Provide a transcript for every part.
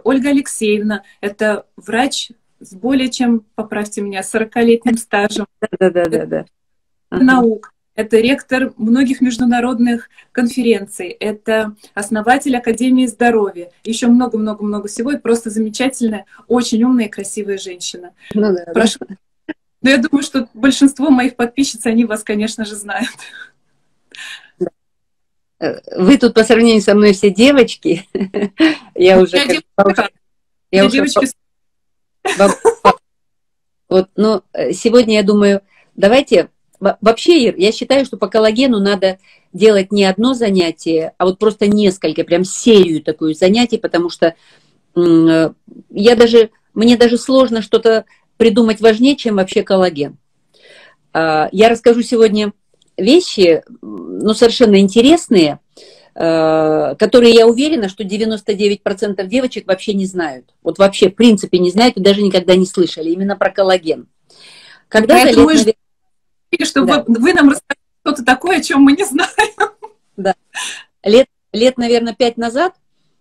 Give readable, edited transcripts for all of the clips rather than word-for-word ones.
Ольга Алексеевна. Это врач с более чем, поправьте меня, 40-летним стажем. Да. Наук. Это ректор многих международных конференций. Это основатель Академии здоровья. Еще много-много-много всего. И просто замечательная, очень умная и красивая женщина. Ну, да, прошу. да. Но я думаю, что большинство моих подписчиц, они вас, конечно же, знают. Вы тут по сравнению со мной все девочки. Я уже... Вот, но сегодня я думаю, давайте... Вообще, Ир, я считаю, что по коллагену надо делать не одно занятие, а вот просто несколько, прям серию такую занятий, потому что мне даже сложно что-то придумать важнее, чем вообще коллаген. Я расскажу сегодня вещи, ну, совершенно интересные, которые, я уверена, что 99% девочек вообще не знают. Вот вообще, в принципе, не знают и даже никогда не слышали именно про коллаген. Когда-то чтобы вы нам рассказали что-то такое, о чем мы не знаем. Да. Лет, наверное, 5 назад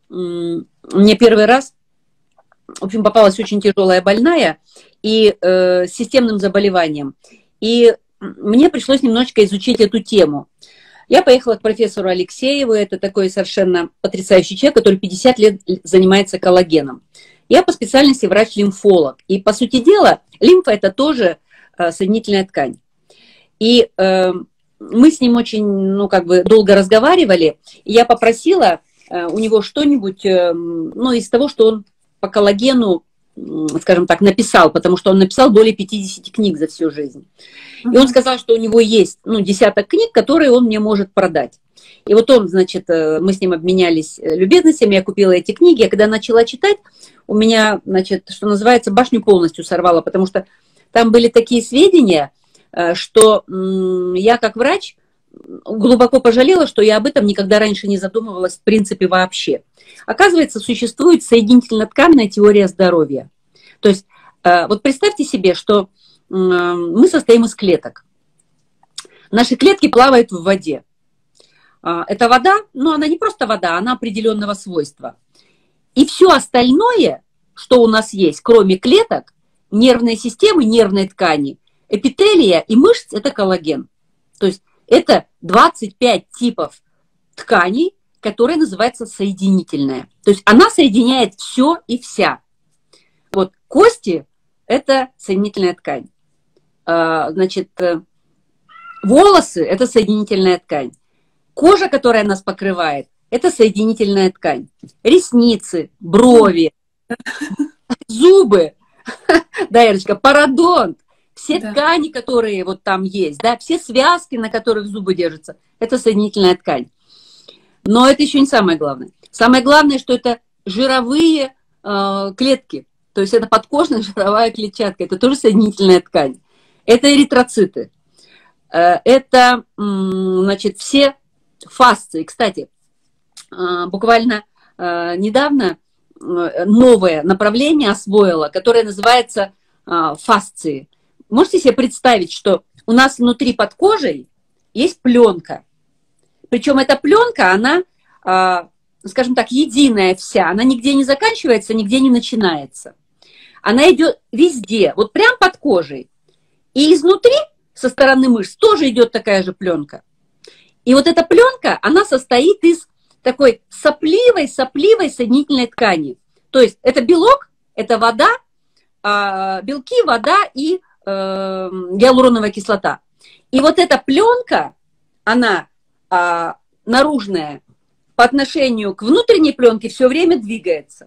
мне первый раз, в общем, попалась очень тяжелая больная и с системным заболеванием. И мне пришлось немножечко изучить эту тему. Я поехала к профессору Алексееву, это такой совершенно потрясающий человек, который 50 лет занимается коллагеном. Я по специальности врач-лимфолог. И, по сути дела, лимфа – это тоже соединительная ткань. И мы с ним очень, ну, как бы долго разговаривали. И я попросила у него что-нибудь, ну, из того, что он по коллагену, скажем так, написал, потому что он написал более 50 книг за всю жизнь. И он сказал, что у него есть, ну, десяток книг, которые он мне может продать. И вот он, значит, мы с ним обменялись любезностями, я купила эти книги, а когда начала читать, у меня, значит, что называется, башню полностью сорвало, потому что там были такие сведения, что я как врач глубоко пожалела, что я об этом никогда раньше не задумывалась в принципе вообще. Оказывается, существует соединительно-тканная теория здоровья. То есть вот представьте себе, что мы состоим из клеток. Наши клетки плавают в воде. Эта вода, ну она не просто вода, она определенного свойства. И все остальное, что у нас есть, кроме клеток, нервной системы, нервной ткани, эпителия и мышц – это коллаген. То есть это 25 типов тканей, которые называются соединительная. То есть она соединяет все и вся. Вот кости – это соединительная ткань. Значит, волосы – это соединительная ткань. Кожа, которая нас покрывает, это соединительная ткань. Ресницы, брови, зубы, да, Ирочка, пародонт. Все ткани, которые вот там есть, да, все связки, на которых зубы держатся, это соединительная ткань. Но это еще не самое главное. Самое главное, что это жировые клетки. То есть это подкожная жировая клетчатка. Это тоже соединительная ткань. Это эритроциты. Это, значит, все фасции. Кстати, буквально недавно новое направление освоила, которое называется фасции. Можете себе представить, что у нас внутри под кожей есть пленка. Причем эта пленка, она, скажем так, единая вся. Она нигде не заканчивается, нигде не начинается. Она идет везде, вот прям под кожей. И изнутри, со стороны мышц, тоже идет такая же пленка. И вот эта пленка, она состоит из такой сопливой соединительной ткани. То есть это белок, это вода, белки, вода и гиалуроновая кислота. И вот эта пленка, она наружная по отношению к внутренней пленке все время двигается.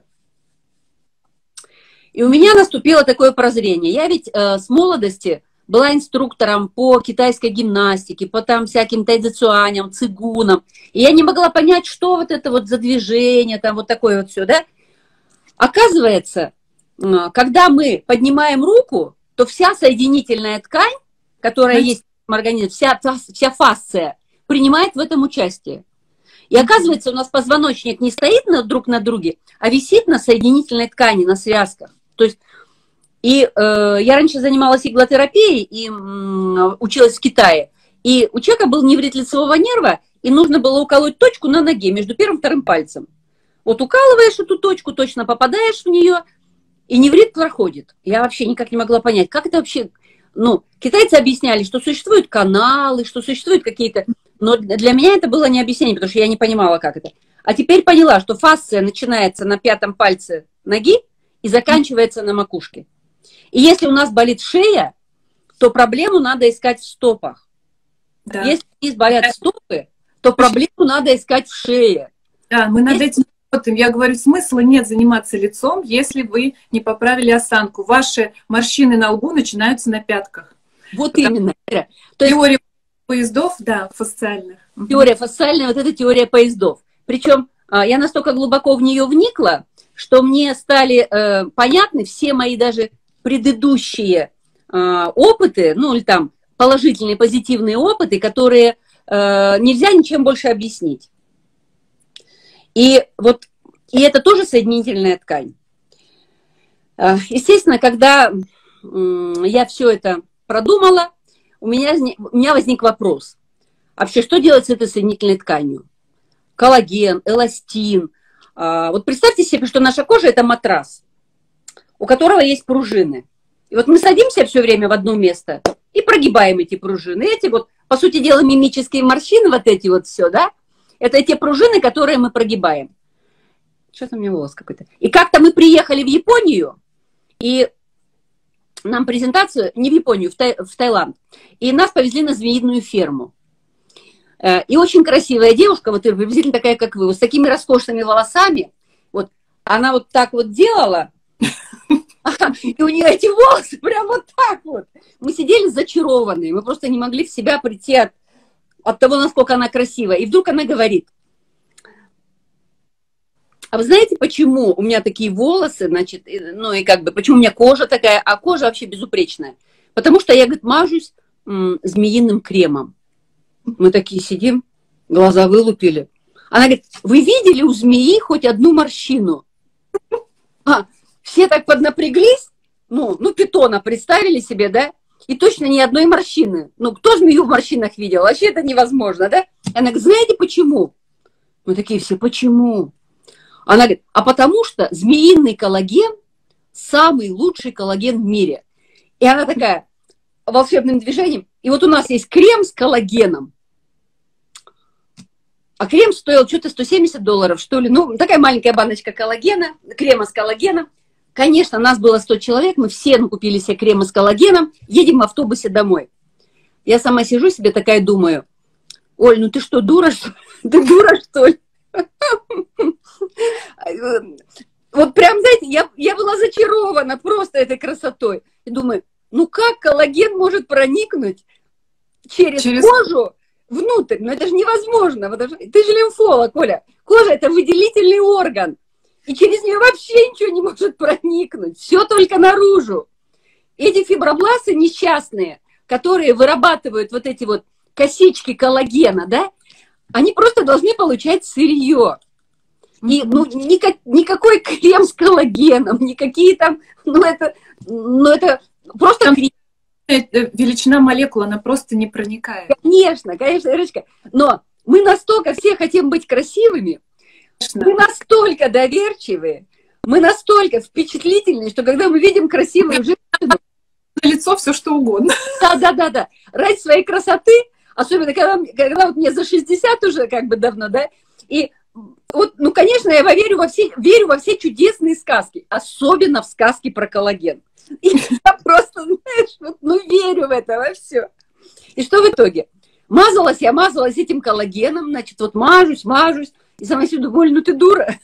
И у меня наступило такое прозрение. Я ведь с молодости была инструктором по китайской гимнастике, по там всяким тайцзицуаням, цигунам. И я не могла понять, что вот это вот за движение, там вот такое вот все, да. Оказывается, когда мы поднимаем руку, то вся соединительная ткань, которая есть в организме, вся фасция, принимает в этом участие. И оказывается, у нас позвоночник не стоит друг на друге, а висит на соединительной ткани, на связках. То есть, я раньше занималась иглотерапией и училась в Китае. И у человека был неврит лицевого нерва, и нужно было уколоть точку на ноге между первым и вторым пальцем. Вот укалываешь эту точку, точно попадаешь в нее, и неврит проходит. Я вообще никак не могла понять, как это вообще... Ну, китайцы объясняли, что существуют каналы, что существуют какие-то... Но для меня это было не объяснение, потому что я не понимала, как это. А теперь поняла, что фасция начинается на пятом пальце ноги и заканчивается на макушке. И если у нас болит шея, то проблему надо искать в стопах. Да. Если здесь болят стопы, то проблему надо искать в шее. Да, мы над этим работаем. Я говорю, смысла нет заниматься лицом, если вы не поправили осанку. Ваши морщины на лбу начинаются на пятках. Вот именно. Теория поездов, да, фасциальных. Теория фасциальная, вот это теория поездов. Причем я настолько глубоко в нее вникла, что мне стали понятны все мои даже предыдущие опыты, ну или там положительные, позитивные опыты, которые нельзя ничем больше объяснить. И вот и это тоже соединительная ткань. Естественно, когда я все это продумала, у меня возник вопрос. Вообще, что делать с этой соединительной тканью? Коллаген, эластин. Вот представьте себе, что наша кожа – это матрас, у которого есть пружины. И вот мы садимся все время в одно место и прогибаем эти пружины. Эти вот, по сути дела, мимические морщины, вот эти вот все, да? Это те пружины, которые мы прогибаем. Что-то у меня волос какой-то. И как-то мы приехали в Японию, и нам презентацию, не в Японию, в Таиланд, и нас повезли на змеиную ферму. И очень красивая девушка, вот приблизительно такая, как вы, вот с такими роскошными волосами, вот, она вот так вот делала, и у нее эти волосы прям вот так вот. Мы сидели зачарованные, мы просто не могли в себя прийти от того, насколько она красивая. И вдруг она говорит: а вы знаете, почему у меня такие волосы, значит, ну и как бы, почему у меня кожа такая, а кожа вообще безупречная? Потому что я, говорит, мажусь змеиным кремом. Мы такие сидим, глаза вылупили. Она говорит: вы видели у змеи хоть одну морщину? Все так поднапряглись, ну, питона представили себе, да? И точно ни одной морщины. Ну, кто змею в морщинах видел? Вообще это невозможно, да? Она говорит: знаете почему? Мы такие все: почему? Она говорит: а потому что змеиный коллаген самый лучший коллаген в мире. И она такая волшебным движением: и вот у нас есть крем с коллагеном, а крем стоил что-то $170, что ли. Ну, такая маленькая баночка коллагена, крема с коллагеном. Конечно, нас было 100 человек, мы все купили себе кремы с коллагеном, едем в автобусе домой. Я сама сижу себе такая, думаю: Оль, ну ты что, дура, что ли? Ты дура, что ли? Вот прям, знаете, я была зачарована просто этой красотой. И думаю, ну как коллаген может проникнуть через кожу внутрь? Ну это же невозможно. Ты же лимфолог, Оля. Кожа – это выделительный орган. И через нее вообще ничего не может проникнуть. Все только наружу. Эти фибробласты несчастные, которые вырабатывают вот эти вот косички коллагена, да, они просто должны получать сырье. И ну, никакой крем с коллагеном, никакие там, это просто... Там величина молекул, она просто не проникает. Конечно, Ирочка. Но мы настолько все хотим быть красивыми, мы настолько доверчивые, мы настолько впечатлительные, что когда мы видим красивую женщину... На лицо все что угодно. Да. Ради своей красоты, особенно когда вот мне за 60 уже как бы давно, да, и вот, ну, конечно, я верю во все чудесные сказки, особенно в сказки про коллаген. И я просто, знаешь, вот, ну, верю в это во все. И что в итоге? Я мазалась этим коллагеном, значит, вот мажусь, и сама себе думаю: ну ты дура.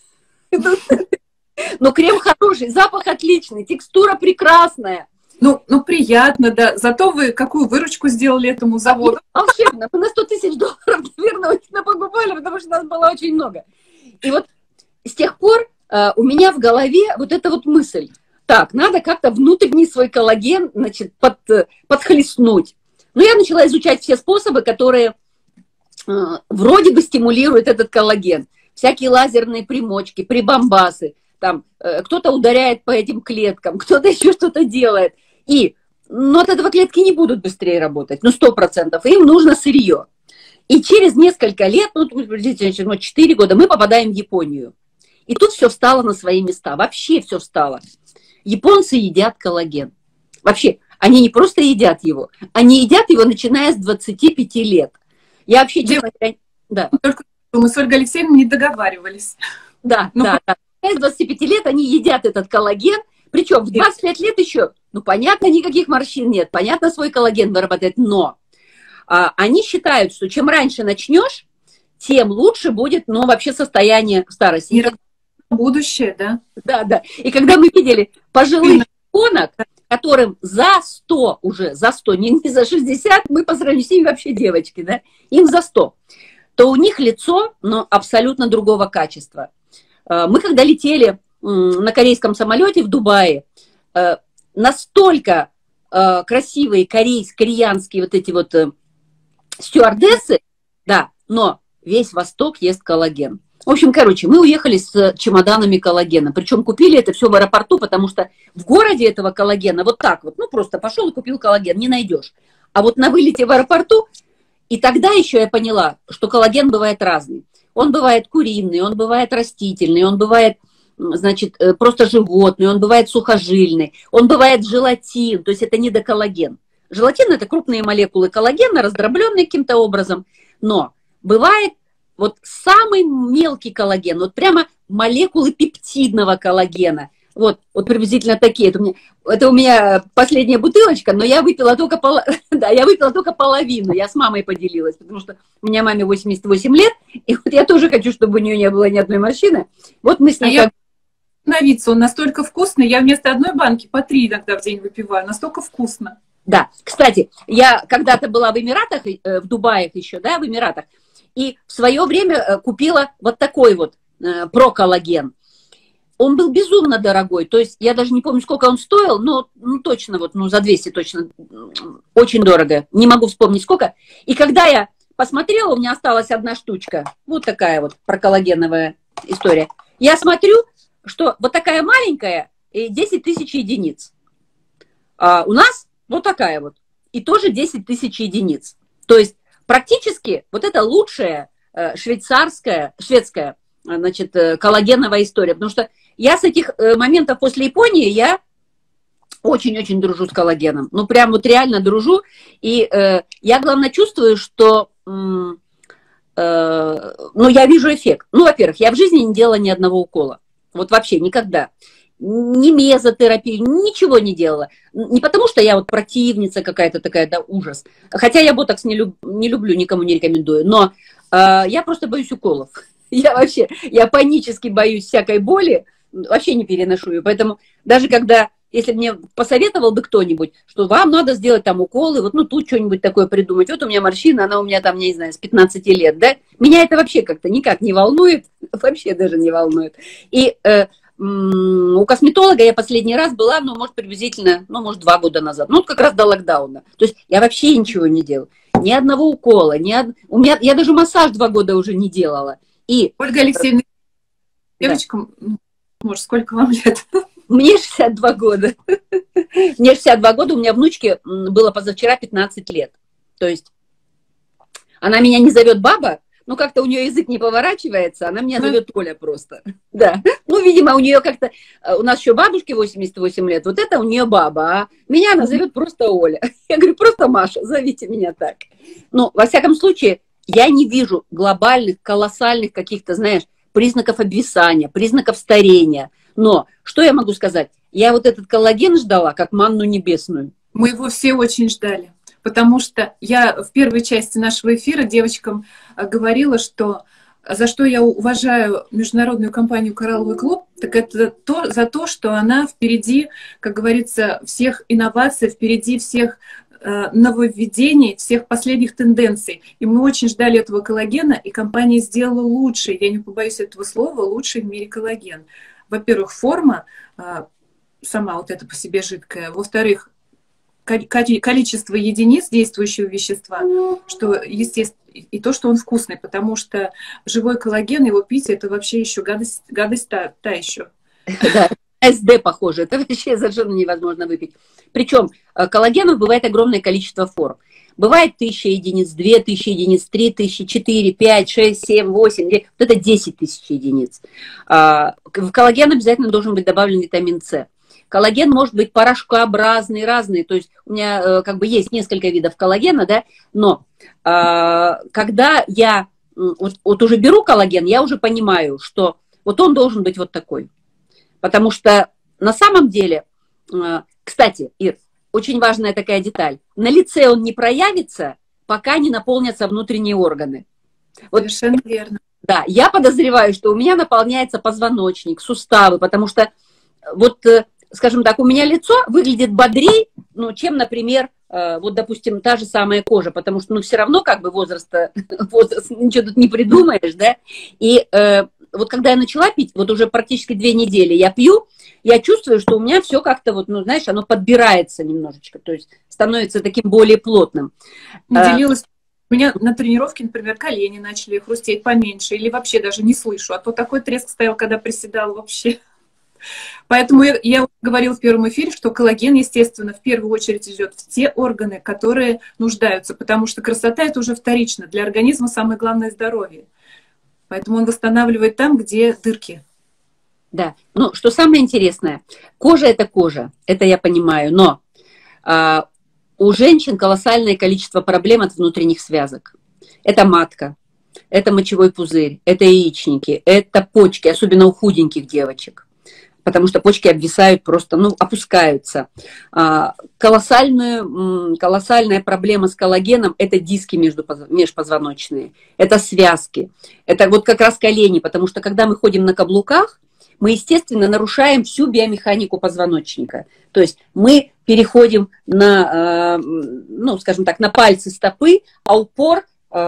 Но крем хороший, запах отличный, текстура прекрасная. Ну, приятно, да. Зато вы какую выручку сделали этому заводу? Волшебно. Мы на $100 000, наверное, напокупали, потому что нас было очень много. И вот с тех пор у меня в голове вот эта вот мысль: так, надо как-то внутренний свой коллаген, значит, подхлестнуть. Но я начала изучать все способы, которые вроде бы стимулируют этот коллаген. Всякие лазерные примочки, прибамбасы. Там кто-то ударяет по этим клеткам, кто-то еще что-то делает. Но от этого клетки не будут быстрее работать, 100%. Им нужно сырье. И через несколько лет, 4 года, мы попадаем в Японию. И тут все встало на свои места. Вообще все встало. Японцы едят коллаген. Вообще, они не просто едят его, они едят его, начиная с 25 лет. Я вообще, честно говоря, да. Только мы с Ольгой Алексеевной не договаривались. Да, да. С 25 лет они едят этот коллаген, причем в 25 лет еще, ну, понятно, никаких морщин нет, понятно, свой коллаген вырабатывает, но они считают, что чем раньше начнешь, тем лучше будет, ну, вообще состояние старости. И будущее, да? Да, да. И когда мы видели пожилых японок, которым за 100 уже, за 100, не за 60, мы по сравнению с ними вообще девочки, да, им за 100, то у них лицо, но абсолютно другого качества. Мы когда летели на корейском самолете в Дубае, настолько красивые кореянские вот эти вот стюардессы, да, но весь Восток ест коллаген. В общем, короче, мы уехали с чемоданами коллагена. Причем купили это все в аэропорту, потому что в городе этого коллагена вот так вот, ну просто пошел и купил коллаген, не найдешь. А вот на вылете в аэропорту, и тогда еще я поняла, что коллаген бывает разный. Он бывает куриный, он бывает растительный, он бывает, значит, просто животный, он бывает сухожильный, он бывает желатин, то есть это недоколлаген. Желатин – это крупные молекулы коллагена, раздробленные каким-то образом, но бывает вот самый мелкий коллаген, вот прямо молекулы пептидного коллагена. Вот приблизительно такие. Это у меня последняя бутылочка, но я выпила только, я выпила только половину. Я с мамой поделилась, потому что у меня маме 88 лет, и вот я тоже хочу, чтобы у нее не было ни одной морщины. Вот мы с ней... Остановиться, он настолько вкусный. Я вместо одной банки по 3 иногда в день выпиваю. Настолько вкусно. Да, кстати, я когда-то была в Эмиратах, в Дубае еще, да, в Эмиратах, и в свое время купила вот такой вот проколлаген. Он был безумно дорогой, то есть я даже не помню, сколько он стоил, но ну, точно вот, ну, за 200 точно, очень дорого, не могу вспомнить сколько. И когда я посмотрела, у меня осталась одна штучка, вот такая вот проколлагеновая история. Я смотрю, что вот такая маленькая, 10 тысяч единиц. А у нас вот такая вот, и тоже 10 тысяч единиц. То есть практически вот это лучшая шведская, значит, коллагеновая история. Потому что я с этих моментов после Японии, я очень-очень дружу с коллагеном. Ну, прям вот реально дружу. И я, главное, чувствую, что, ну, я вижу эффект. Ну, во-первых, я в жизни не делала ни одного укола. Вот вообще никогда. Ни мезотерапию, ничего не делала. Не потому, что я вот противница какая-то такая, да, ужас. Хотя я ботокс не люблю, никому не рекомендую. Но я просто боюсь уколов. Я панически боюсь всякой боли, вообще не переношу ее. Поэтому даже когда, если мне посоветовал бы кто-нибудь, что вам надо сделать там уколы, вот ну тут что-нибудь такое придумать. Вот у меня морщина, она у меня там, не знаю, с 15 лет, да? Меня это вообще как-то никак не волнует, вообще даже не волнует. И у косметолога я последний раз была, ну, может, приблизительно, ну, может, 2 года назад. Ну, как раз до локдауна. То есть я вообще ничего не делала. Ни одного укола, у меня, я даже массаж 2 года уже не делала. И, Ольга Алексеевна, девочкам, может, сколько вам лет? Мне 62 года. Мне 62 года, у меня внучке было позавчера 15 лет. То есть она меня не зовет баба, ну, как-то у нее язык не поворачивается, она меня зовет Оля просто. Да. Ну, видимо, у нее как-то... У нас еще бабушке 88 лет, вот это у нее баба, а меня она зовет просто Оля. Я говорю, просто Маша, зовите меня так. Ну, во всяком случае, я не вижу глобальных, колоссальных каких-то, знаешь, признаков обвисания, признаков старения. Но что я могу сказать? Я вот этот коллаген ждала, как манну небесную. Мы его все очень ждали. Потому что я в первой части нашего эфира девочкам говорила, что за что я уважаю международную компанию «Коралловый клуб», так это за то, что она впереди, как говорится, всех инноваций, впереди всех нововведений, всех последних тенденций. И мы очень ждали этого коллагена, и компания сделала лучший, я не побоюсь этого слова, лучший в мире коллаген. Во-первых, форма сама вот эта по себе жидкая. Во-вторых, количество единиц действующего вещества, что, естественно, и то, что он вкусный, потому что живой коллаген, его пить, это вообще еще гадость та еще. Да, СД похоже, это вообще совершенно невозможно выпить. Причем коллагенов бывает огромное количество форм. Бывает 1000 единиц, 2000 единиц, 3000, 4, 5, 6, 7, 8, 9. Вот это 10 тысяч единиц. В коллаген обязательно должен быть добавлен витамин С. Коллаген может быть порошкообразный, разный. То есть у меня как бы есть несколько видов коллагена, да, но когда я вот уже беру коллаген, я уже понимаю, что вот он должен быть вот такой. Потому что на самом деле, кстати, Ир, очень важная такая деталь. На лице он не проявится, пока не наполнятся внутренние органы. Вот, совершенно верно. Да, я подозреваю, что у меня наполняется позвоночник, суставы, потому что вот, скажем так, у меня лицо выглядит бодрее, ну, чем, например, вот, допустим, та же самая кожа, потому что, ну, все равно, как бы, возраст, ничего тут не придумаешь, да, и вот когда я начала пить, вот уже практически 2 недели я пью, я чувствую, что у меня все как-то вот, ну, знаешь, оно подбирается немножечко, то есть становится таким более плотным. Делилась. У меня на тренировке, например, колени начали хрустеть поменьше, или вообще даже не слышу, а то такой треск стоял, когда приседала вообще. Поэтому я говорила в первом эфире, что коллаген, естественно, в первую очередь идет в те органы, которые нуждаются, потому что красота — это уже вторично. Для организма самое главное — здоровье. Поэтому он восстанавливает там, где дырки. Да, ну, что самое интересное, кожа — это кожа, это я понимаю, но у женщин колоссальное количество проблем от внутренних связок. Это матка, это мочевой пузырь, это яичники, это почки, особенно у худеньких девочек, потому что почки обвисают просто, ну, опускаются. Колоссальная проблема с коллагеном — это диски межпозвоночные, это связки, это вот как раз колени, потому что когда мы ходим на каблуках, мы, естественно, нарушаем всю биомеханику позвоночника. То есть мы переходим на, ну, скажем так, на пальцы стопы, а упор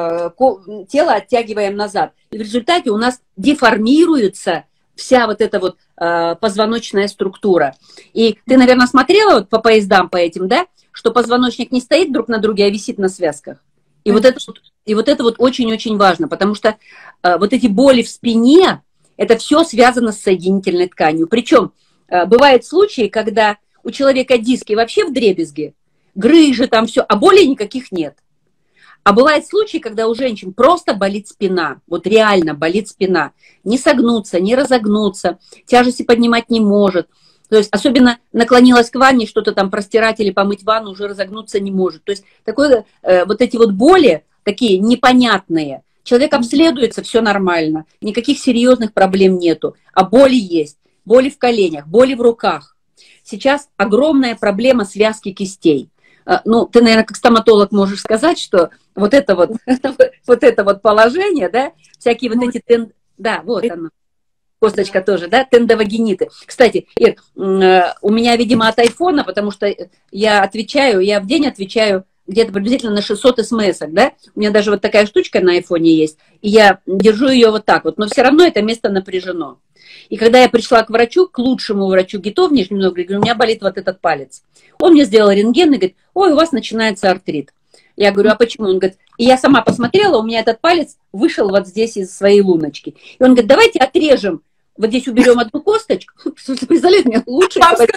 тело оттягиваем назад. И в результате у нас деформируется вся вот эта вот позвоночная структура. И ты, наверное, смотрела вот по поездам по этим, да, что позвоночник не стоит друг на друге, а висит на связках. И вот это вот очень-очень важно, потому что вот эти боли в спине, это все связано с соединительной тканью. Причем бывают случаи, когда у человека диски вообще вдребезги, грыжи там все, а болей никаких нет. А бывают случаи, когда у женщин просто болит спина, вот реально болит спина. Не согнуться, не разогнуться, тяжести поднимать не может. То есть особенно наклонилась к ванне, что-то там простирать или помыть ванну, уже разогнуться не может. То есть такое, вот эти вот боли, такие непонятные, человек обследуется, все нормально, никаких серьезных проблем нету, а боли есть, боли в коленях, боли в руках. Сейчас огромная проблема связки кистей. Ну, ты, наверное, как стоматолог можешь сказать, что вот это вот, вот это вот положение, да, всякие вот эти, да, вот оно, косточка тоже, да, тендовагениты. Кстати, Ир, у меня, видимо, от айфона, потому что я в день отвечаю где-то приблизительно на 600 смс-ок, да, у меня даже вот такая штучка на айфоне есть, и я держу ее вот так вот, но все равно это место напряжено. И когда я пришла к врачу, к лучшему врачу ГИТО в Нижнем Новгороде, говорю, у меня болит вот этот палец. Он мне сделал рентген и говорит, ой, у вас начинается артрит. Я говорю, а почему? Он говорит, и я сама посмотрела, у меня этот палец вышел вот здесь из своей луночки. И он говорит, давайте отрежем, вот здесь уберем одну косточку. Представляете, мне лучше.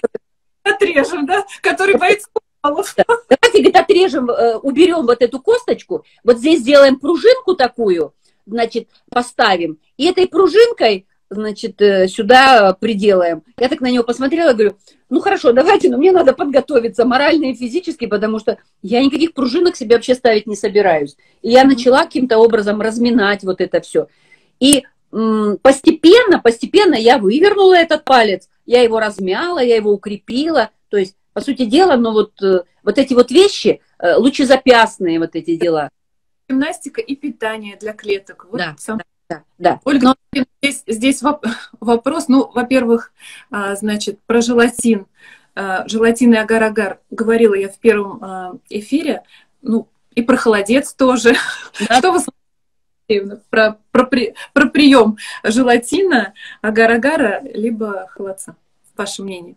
Отрежем, да? Который боится. Да. Давайте, говорит, отрежем, уберем вот эту косточку, вот здесь сделаем пружинку такую, значит, поставим, и этой пружинкой, значит, сюда приделаем. Я так на него посмотрела, говорю, ну хорошо, давайте, но мне надо подготовиться морально и физически, потому что я никаких пружинок себе вообще ставить не собираюсь. И я начала каким-то образом разминать вот это все. И постепенно я вывернула этот палец, я его размяла, я его укрепила, то есть, по сути дела, ну вот эти вот вещи, лучезапястные вот эти дела. Гимнастика и питание для клеток. Вот да, да. Ольга, здесь вопрос, ну, во-первых, значит, про желатин. Желатин и агар-агар говорила я в первом эфире, ну, и про холодец тоже. Да. Что вы смотрите про прием желатина, агар-агара, либо холодца, ваше мнение?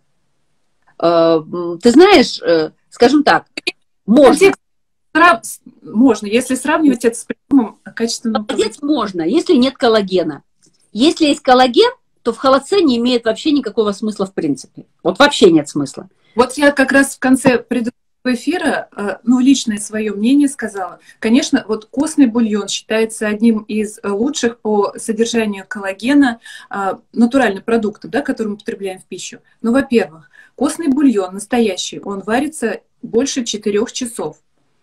Ты знаешь, скажем так, можно. Можно, если сравнивать это с приемом качественного холодец можно, если нет коллагена. Если есть коллаген, то в холодце не имеет вообще никакого смысла в принципе. Вот вообще нет смысла. Вот я как раз в конце предыдущего эфира, ну, личное свое мнение сказала. Конечно, вот костный бульон считается одним из лучших по содержанию коллагена натуральных продуктов, да, которые мы потребляем в пищу. Ну, во-первых, костный бульон настоящий, он варится больше 4 часов.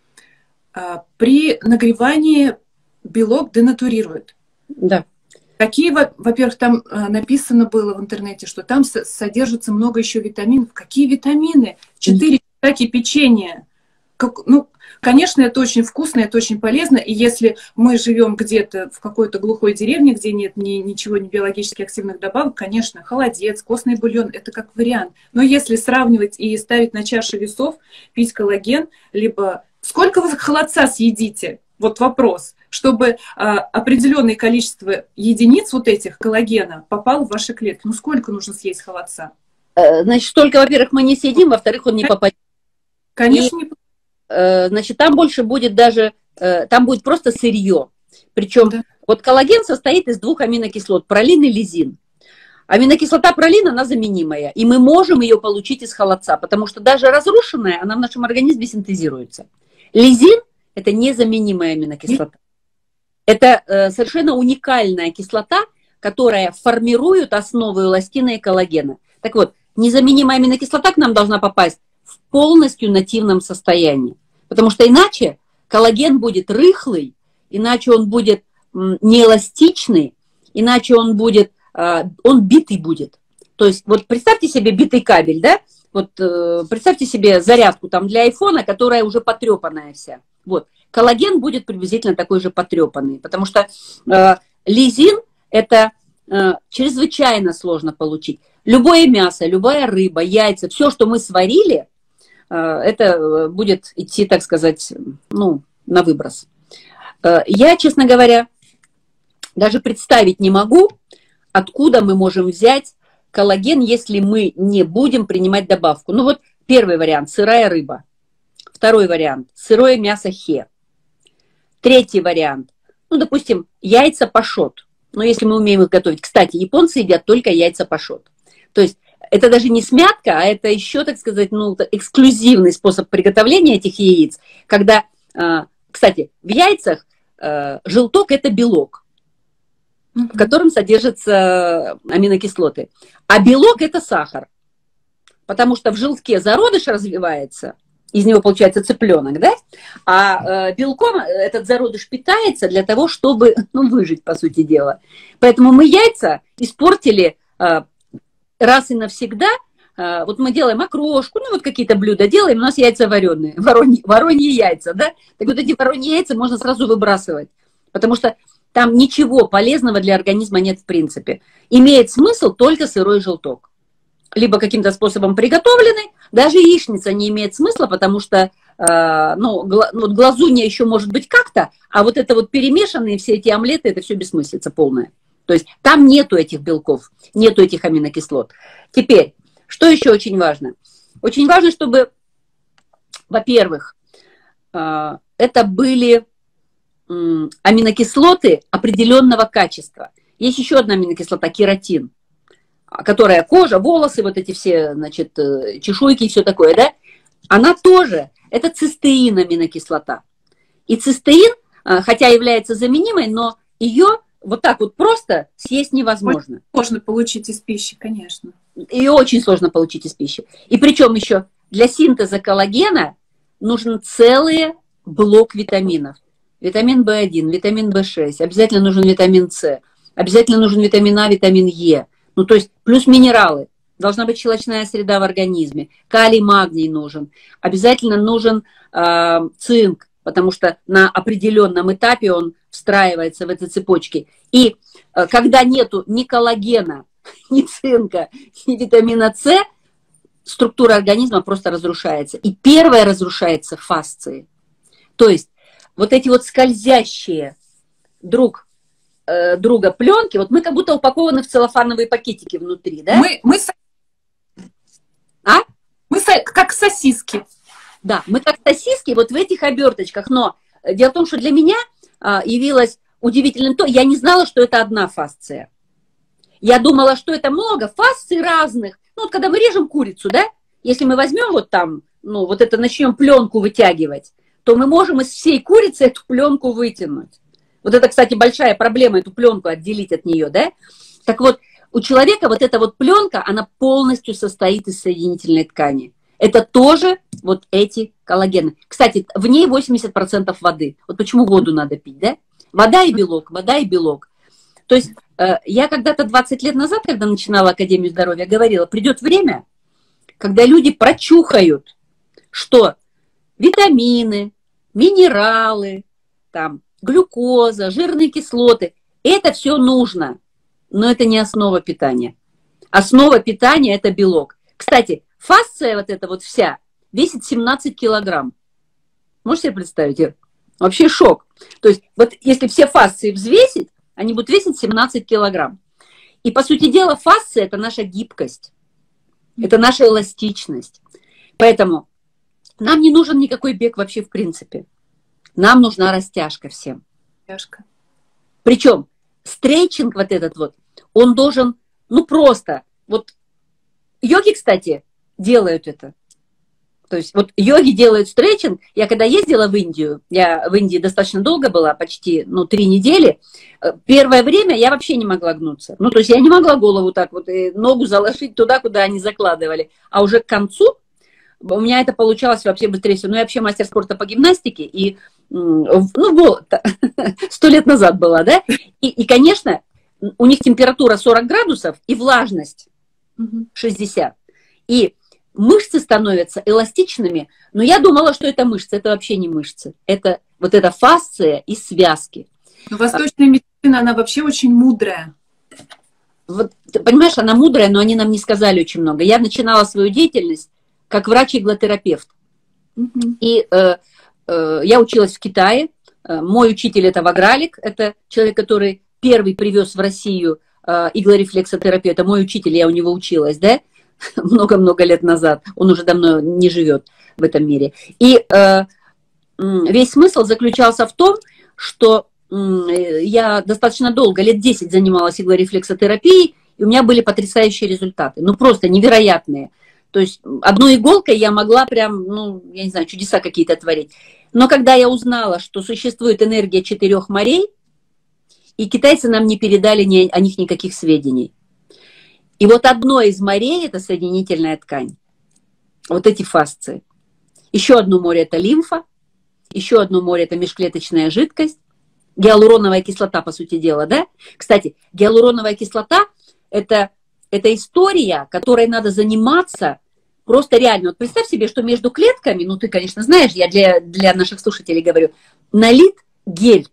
При нагревании белок денатурирует. Да. Какие, во-первых, там написано было в интернете, что там содержится много еще витаминов. Какие витамины? 4 часа кипячения. Ну, конечно, это очень вкусно, это очень полезно. И если мы живем где-то в какой-то глухой деревне, где нет ничего, ни биологически активных добавок, конечно, холодец, костный бульон – это как вариант. Но если сравнивать и ставить на чашу весов, пить коллаген, либо… Сколько вы холодца съедите? Вот вопрос. Чтобы определенное количество единиц вот этих коллагена попало в ваши клетки. Ну, сколько нужно съесть холодца? Значит, столько, во-первых, мы не съедим, во-вторых, он не попадет. Конечно, не попадет. Значит, там больше будет даже, там будет просто сырье. Причем да. Вот коллаген состоит из 2 аминокислот, пролин и лизин. Аминокислота пролин, она заменимая, и мы можем ее получить из холодца, потому что даже разрушенная, она в нашем организме синтезируется. Лизин – это незаменимая аминокислота. Это совершенно уникальная кислота, которая формирует основы эластина и коллагена. Так вот, незаменимая аминокислота к нам должна попасть в полностью нативном состоянии. Потому что иначе коллаген будет рыхлый, иначе он будет неэластичный, иначе он будет, он битый будет. То есть вот представьте себе битый кабель, да? Вот представьте себе зарядку там для айфона, которая уже потрепанная вся. Вот. Коллаген будет приблизительно такой же потрепанный, потому что лизин это чрезвычайно сложно получить. Любое мясо, любая рыба, яйца, все, что мы сварили, это будет идти, так сказать, ну, на выброс. Я, честно говоря, даже представить не могу, откуда мы можем взять коллаген, если мы не будем принимать добавку. Ну вот первый вариант – сырая рыба. Второй вариант – сырое мясо хе. Третий вариант – ну, допустим, яйца пашот. Но если мы умеем их готовить. Кстати, японцы едят только яйца пашот. То есть это даже не смятка, а это еще, так сказать, ну, эксклюзивный способ приготовления этих яиц. Когда, кстати, в яйцах желток – это белок, в котором содержатся аминокислоты. А белок – это сахар. Потому что в желтке зародыш развивается, из него получается цыпленок, да? А белком этот зародыш питается для того, чтобы, ну, выжить, по сути дела. Поэтому мы яйца испортили раз и навсегда. Вот мы делаем окрошку, ну, вот какие-то блюда делаем, у нас яйца вареные, вороньи яйца, да? Так вот эти вороньи яйца можно сразу выбрасывать, потому что там ничего полезного для организма нет в принципе. Имеет смысл только сырой желток. Либо каким-то способом приготовленный. Даже яичница не имеет смысла, потому что ну, глазунья еще может быть как-то, а вот это вот перемешанные все эти омлеты, это все бессмыслица полная. То есть там нету этих белков, нету этих аминокислот. Теперь, что еще очень важно? Очень важно, чтобы, во-первых, это были аминокислоты определенного качества. Есть еще одна аминокислота, кератин, которая кожа, волосы, вот эти все, значит, чешуйки и все такое, да? Она тоже, это цистеин аминокислота. И цистеин, хотя является заменимой, но ее вот так вот просто съесть невозможно. Можно получить из пищи, конечно. Ее очень сложно получить из пищи. И причем еще для синтеза коллагена нужен целый блок витаминов. Витамин В1, витамин В6, обязательно нужен витамин С, обязательно нужен витамин А, витамин Е. Ну, то есть плюс минералы. Должна быть щелочная среда в организме. Калий, магний нужен. Обязательно нужен цинк, потому что на определенном этапе он встраивается в эти цепочки. И когда нету ни коллагена, ни цинка, ни витамина С, структура организма просто разрушается. И первое разрушается фасции. То есть вот эти вот скользящие друг друга пленки, вот мы как будто упакованы в целлофановые пакетики внутри, да? Мы как сосиски. Да, мы как сосиски вот в этих оберточках, но дело в том, что для меня явилось удивительным то, я не знала, что это одна фасция. Я думала, что это много фасций разных. Ну вот когда мы режем курицу, да, если мы возьмем вот там ну, вот это начнем пленку вытягивать, то мы можем из всей курицы эту пленку вытянуть. Вот это, кстати, большая проблема, эту пленку отделить от нее, да? Так вот, у человека вот эта вот пленка, она полностью состоит из соединительной ткани. Это тоже вот эти коллагены. Кстати, в ней 80% воды. Вот почему воду надо пить, да? Вода и белок, вода и белок. То есть я когда-то 20 лет назад, когда начинала Академию здоровья, говорила, придет время, когда люди прочухают, что витамины, минералы, там, глюкоза, жирные кислоты, это все нужно, но это не основа питания. Основа питания – это белок. Кстати, фасция вот эта вот вся весит 17 килограмм. Можете себе представить? Вообще шок. То есть вот если все фасции взвесить, они будут весить 17 килограмм. И по сути дела фасция – это наша гибкость, это наша эластичность. Поэтому нам не нужен никакой бег вообще в принципе. Нам нужна растяжка всем. Растяжка. Причем стрейчинг вот этот вот, он должен, ну просто, вот йоги, кстати, делают это. То есть вот йоги делают стретчинг. Я когда ездила в Индию, я в Индии достаточно долго была, почти 3 недели, первое время я вообще не могла гнуться. Ну, то есть я не могла голову так вот, и ногу заложить туда, куда они закладывали. А уже к концу у меня это получалось вообще быстрее всего. Ну, я вообще мастер спорта по гимнастике, и, ну, 100 лет назад была, да? И, конечно, у них температура 40 градусов и влажность 60. И мышцы становятся эластичными, но я думала, что это мышцы. Это вообще не мышцы. Это вот эта фасция и связки. Но восточная медицина, она вообще очень мудрая. Вот, ты понимаешь, она мудрая, но они нам не сказали очень много. Я начинала свою деятельность как врач-иглотерапевт. И я училась в Китае. Мой учитель это Вагралик. Это человек, который первый привез в Россию иглорефлексотерапию. Это мой учитель, я у него училась, да? Много-много лет назад. Он уже давно не живет в этом мире. И весь смысл заключался в том, что я достаточно долго, лет 10 занималась иглорефлексотерапией, и у меня были потрясающие результаты. Ну, просто невероятные. То есть одной иголкой я могла прям, ну, я не знаю, чудеса какие-то творить. Но когда я узнала, что существует энергия 4 морей, и китайцы нам не передали о них никаких сведений. И вот одно из морей – это соединительная ткань. Вот эти фасции. Еще одно море – это лимфа. Еще одно море – это межклеточная жидкость. Гиалуроновая кислота, по сути дела, да? Кстати, гиалуроновая кислота – это история, которой надо заниматься просто реально. Вот представь себе, что между клетками, ну ты, конечно, знаешь, я для наших слушателей говорю, налит гель.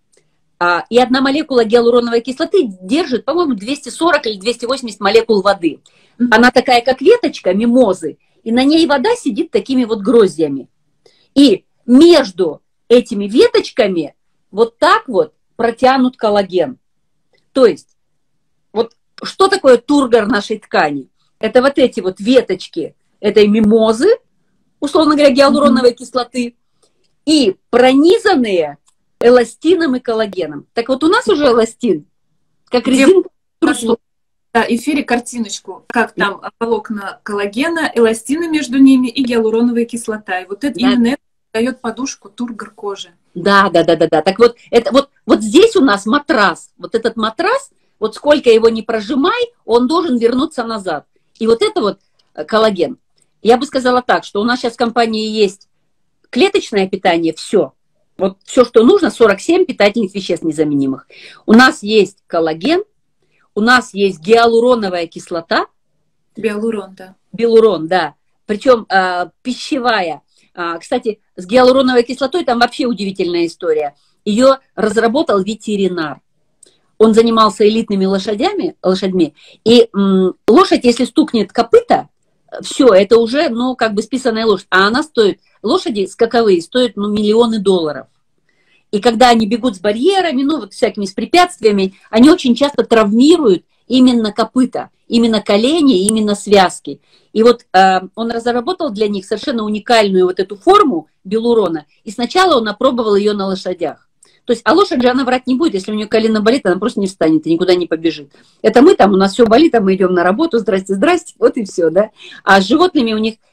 И одна молекула гиалуроновой кислоты держит, по-моему, 240 или 280 молекул воды. Она такая, как веточка мимозы, и на ней вода сидит такими вот гроздьями. И между этими веточками вот так вот протянут коллаген. То есть, вот что такое тургор нашей ткани? Это вот эти вот веточки этой мимозы, условно говоря, гиалуроновой кислоты, и пронизанные эластином и коллагеном. Так вот у нас уже эластин, как резинка. Да, эфире картиночку, как там волокна коллагена, эластины между ними и гиалуроновая кислота. И вот это именно это дает подушку тургор кожи. Да. Так вот, это вот здесь у нас матрас. Вот этот матрас, вот сколько его не прожимай, он должен вернуться назад. И вот это вот коллаген. Я бы сказала так, что у нас сейчас в компании есть клеточное питание, все. Вот все, что нужно, 47 питательных веществ незаменимых. У нас есть коллаген, у нас есть гиалуроновая кислота. Биалурон, да. Биалурон, да. Причем пищевая. Кстати, с гиалуроновой кислотой там вообще удивительная история. Ее разработал ветеринар. Он занимался элитными лошадьми. И лошадь, если стукнет копыта, все, это уже, ну, как бы списанная лошадь. А она стоит, лошади скаковые стоят, ну, миллионы долларов. И когда они бегут с барьерами, ну, вот всякими с препятствиями, они очень часто травмируют именно копыта, именно колени, именно связки. И вот он разработал для них совершенно уникальную вот эту форму биалурона. И сначала он опробовал ее на лошадях. То есть, а лошадь же она врать не будет, если у нее колено болит, она просто не встанет и никуда не побежит. Это мы там, у нас все болит, а мы идем на работу, здрасте, вот и все, да. А с животными у них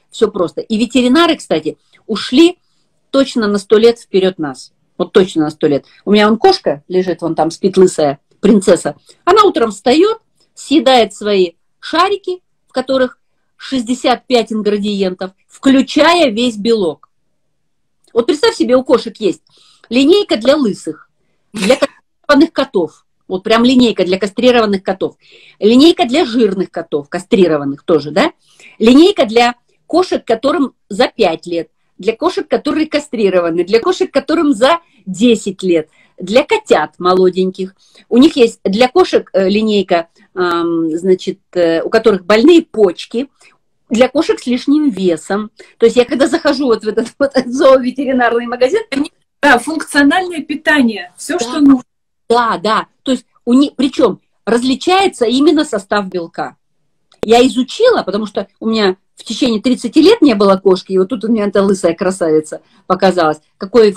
все просто. И ветеринары, кстати, ушли точно на 100 лет вперед нас. Вот точно на 100 лет. У меня вон кошка лежит, вон там спит лысая принцесса. Она утром встает, съедает свои шарики, в которых 65 ингредиентов, включая весь белок. Вот представь себе, у кошек есть линейка для лысых, для кастрированных котов. Вот прям линейка для кастрированных котов. Линейка для жирных котов, кастрированных тоже, да? Линейка для кошек, которым за 5 лет. Для кошек, которые кастрированы. Для кошек, которым за 10 лет. Для котят молоденьких. У них есть для кошек линейка, значит, у которых больные почки. Для кошек с лишним весом. То есть я когда захожу вот в этот вот зооветеринарный магазин... Да, функциональное питание. Все, да, что нужно. Да, да. То есть у них, причем различается именно состав белка. Я изучила, потому что у меня в течение 30 лет не было кошки, и вот тут у меня эта лысая красавица показалась. Какой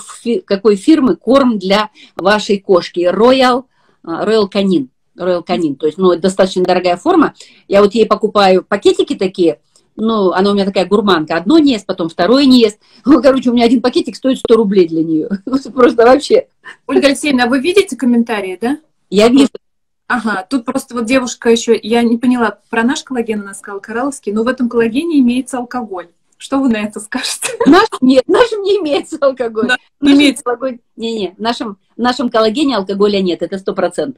фирмы корм для вашей кошки? Royal Canin. Royal Canin. То есть, ну, это достаточно дорогая форма. Я вот ей покупаю пакетики такие. Ну, она у меня такая гурманка. Одно не ест, потом второе не ест. Ну, короче, у меня один пакетик стоит 100 рублей для нее. Просто вообще. Ольга Алексеевна, а вы видите комментарии, да? Я вижу. Ага, тут просто вот девушка еще, я не поняла, про наш коллаген она сказала, коралловский, но в этом коллагене имеется алкоголь. Что вы на это скажете? Нет, в нашем не имеется алкоголь. Да, не имеется. Не-не, в нашем коллагене алкоголя нет, это 100%.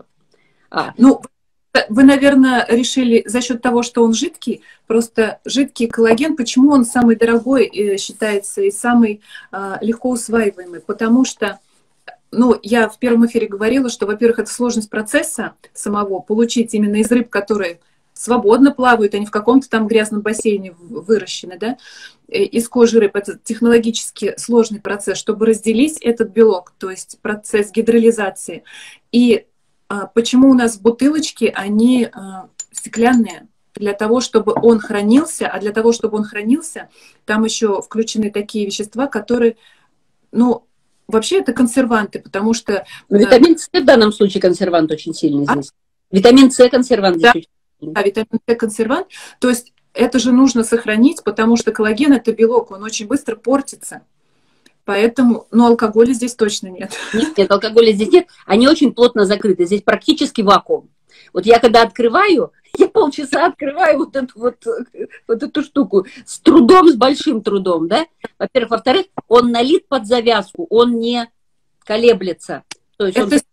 Ну, вы, наверное, решили за счет того, что он жидкий, просто жидкий коллаген, почему он самый дорогой считается и самый легко усваиваемый? Потому что, ну, я в первом эфире говорила, что, во-первых, это сложность процесса самого, получить именно из рыб, которые свободно плавают, а не в каком-то там грязном бассейне выращены, да, из кожи рыб. Это технологически сложный процесс, чтобы разделить этот белок, то есть процесс гидролизации. И почему у нас бутылочки, они стеклянные? Для того, чтобы он хранился, а для того, чтобы он хранился, там еще включены такие вещества, которые, ну, вообще это консерванты, потому что... Витамин С в данном случае консервант очень сильный здесь. Витамин С консервант здесь очень сильный. Да, витамин С консервант. То есть это же нужно сохранить, потому что коллаген — это белок, он очень быстро портится. Поэтому, ну, алкоголя здесь точно нет. Нет, алкоголя здесь нет. Они очень плотно закрыты. Здесь практически вакуум. Вот я когда открываю, я полчаса открываю вот эту штуку с трудом, с большим трудом, да? Во-первых. Во-вторых, он налит под завязку, он не колеблется. То есть это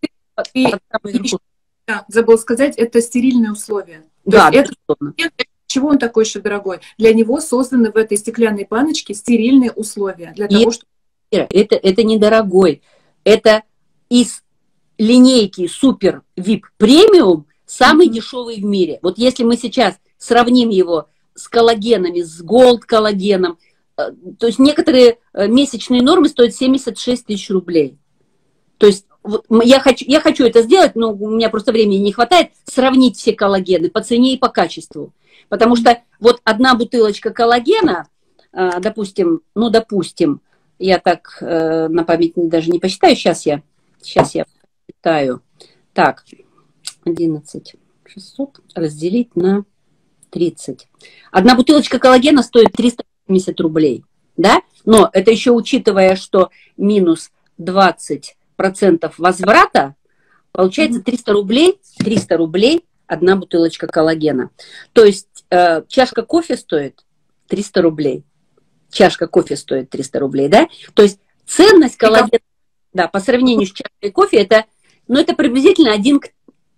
да, забыла сказать, это стерильные условия. Да, чего он такой еще дорогой? Для него созданы в этой стеклянной баночке стерильные условия. Для того, чтобы... Это недорогой. Это из линейки Супер VIP премиум самый дешевый в мире. Вот если мы сейчас сравним его с коллагенами, с голд коллагеном, то есть некоторые месячные нормы стоят 76 тысяч рублей. То есть вот я хочу это сделать, но у меня просто времени не хватает, сравнить все коллагены по цене и по качеству. Потому что вот одна бутылочка коллагена, допустим, я так на память даже не посчитаю, сейчас я посчитаю. Так, 11 600 разделить на 30. Одна бутылочка коллагена стоит 370 рублей, да? Но это еще учитывая, что минус 20% возврата, получается 300 рублей одна бутылочка коллагена. То есть чашка кофе стоит 300 рублей. Чашка кофе стоит 300 рублей, да? То есть ценность коллагена, да, по сравнению с чашкой кофе, это приблизительно 1 к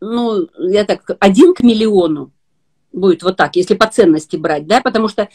миллиону будет вот так, если по ценности брать, да? Потому что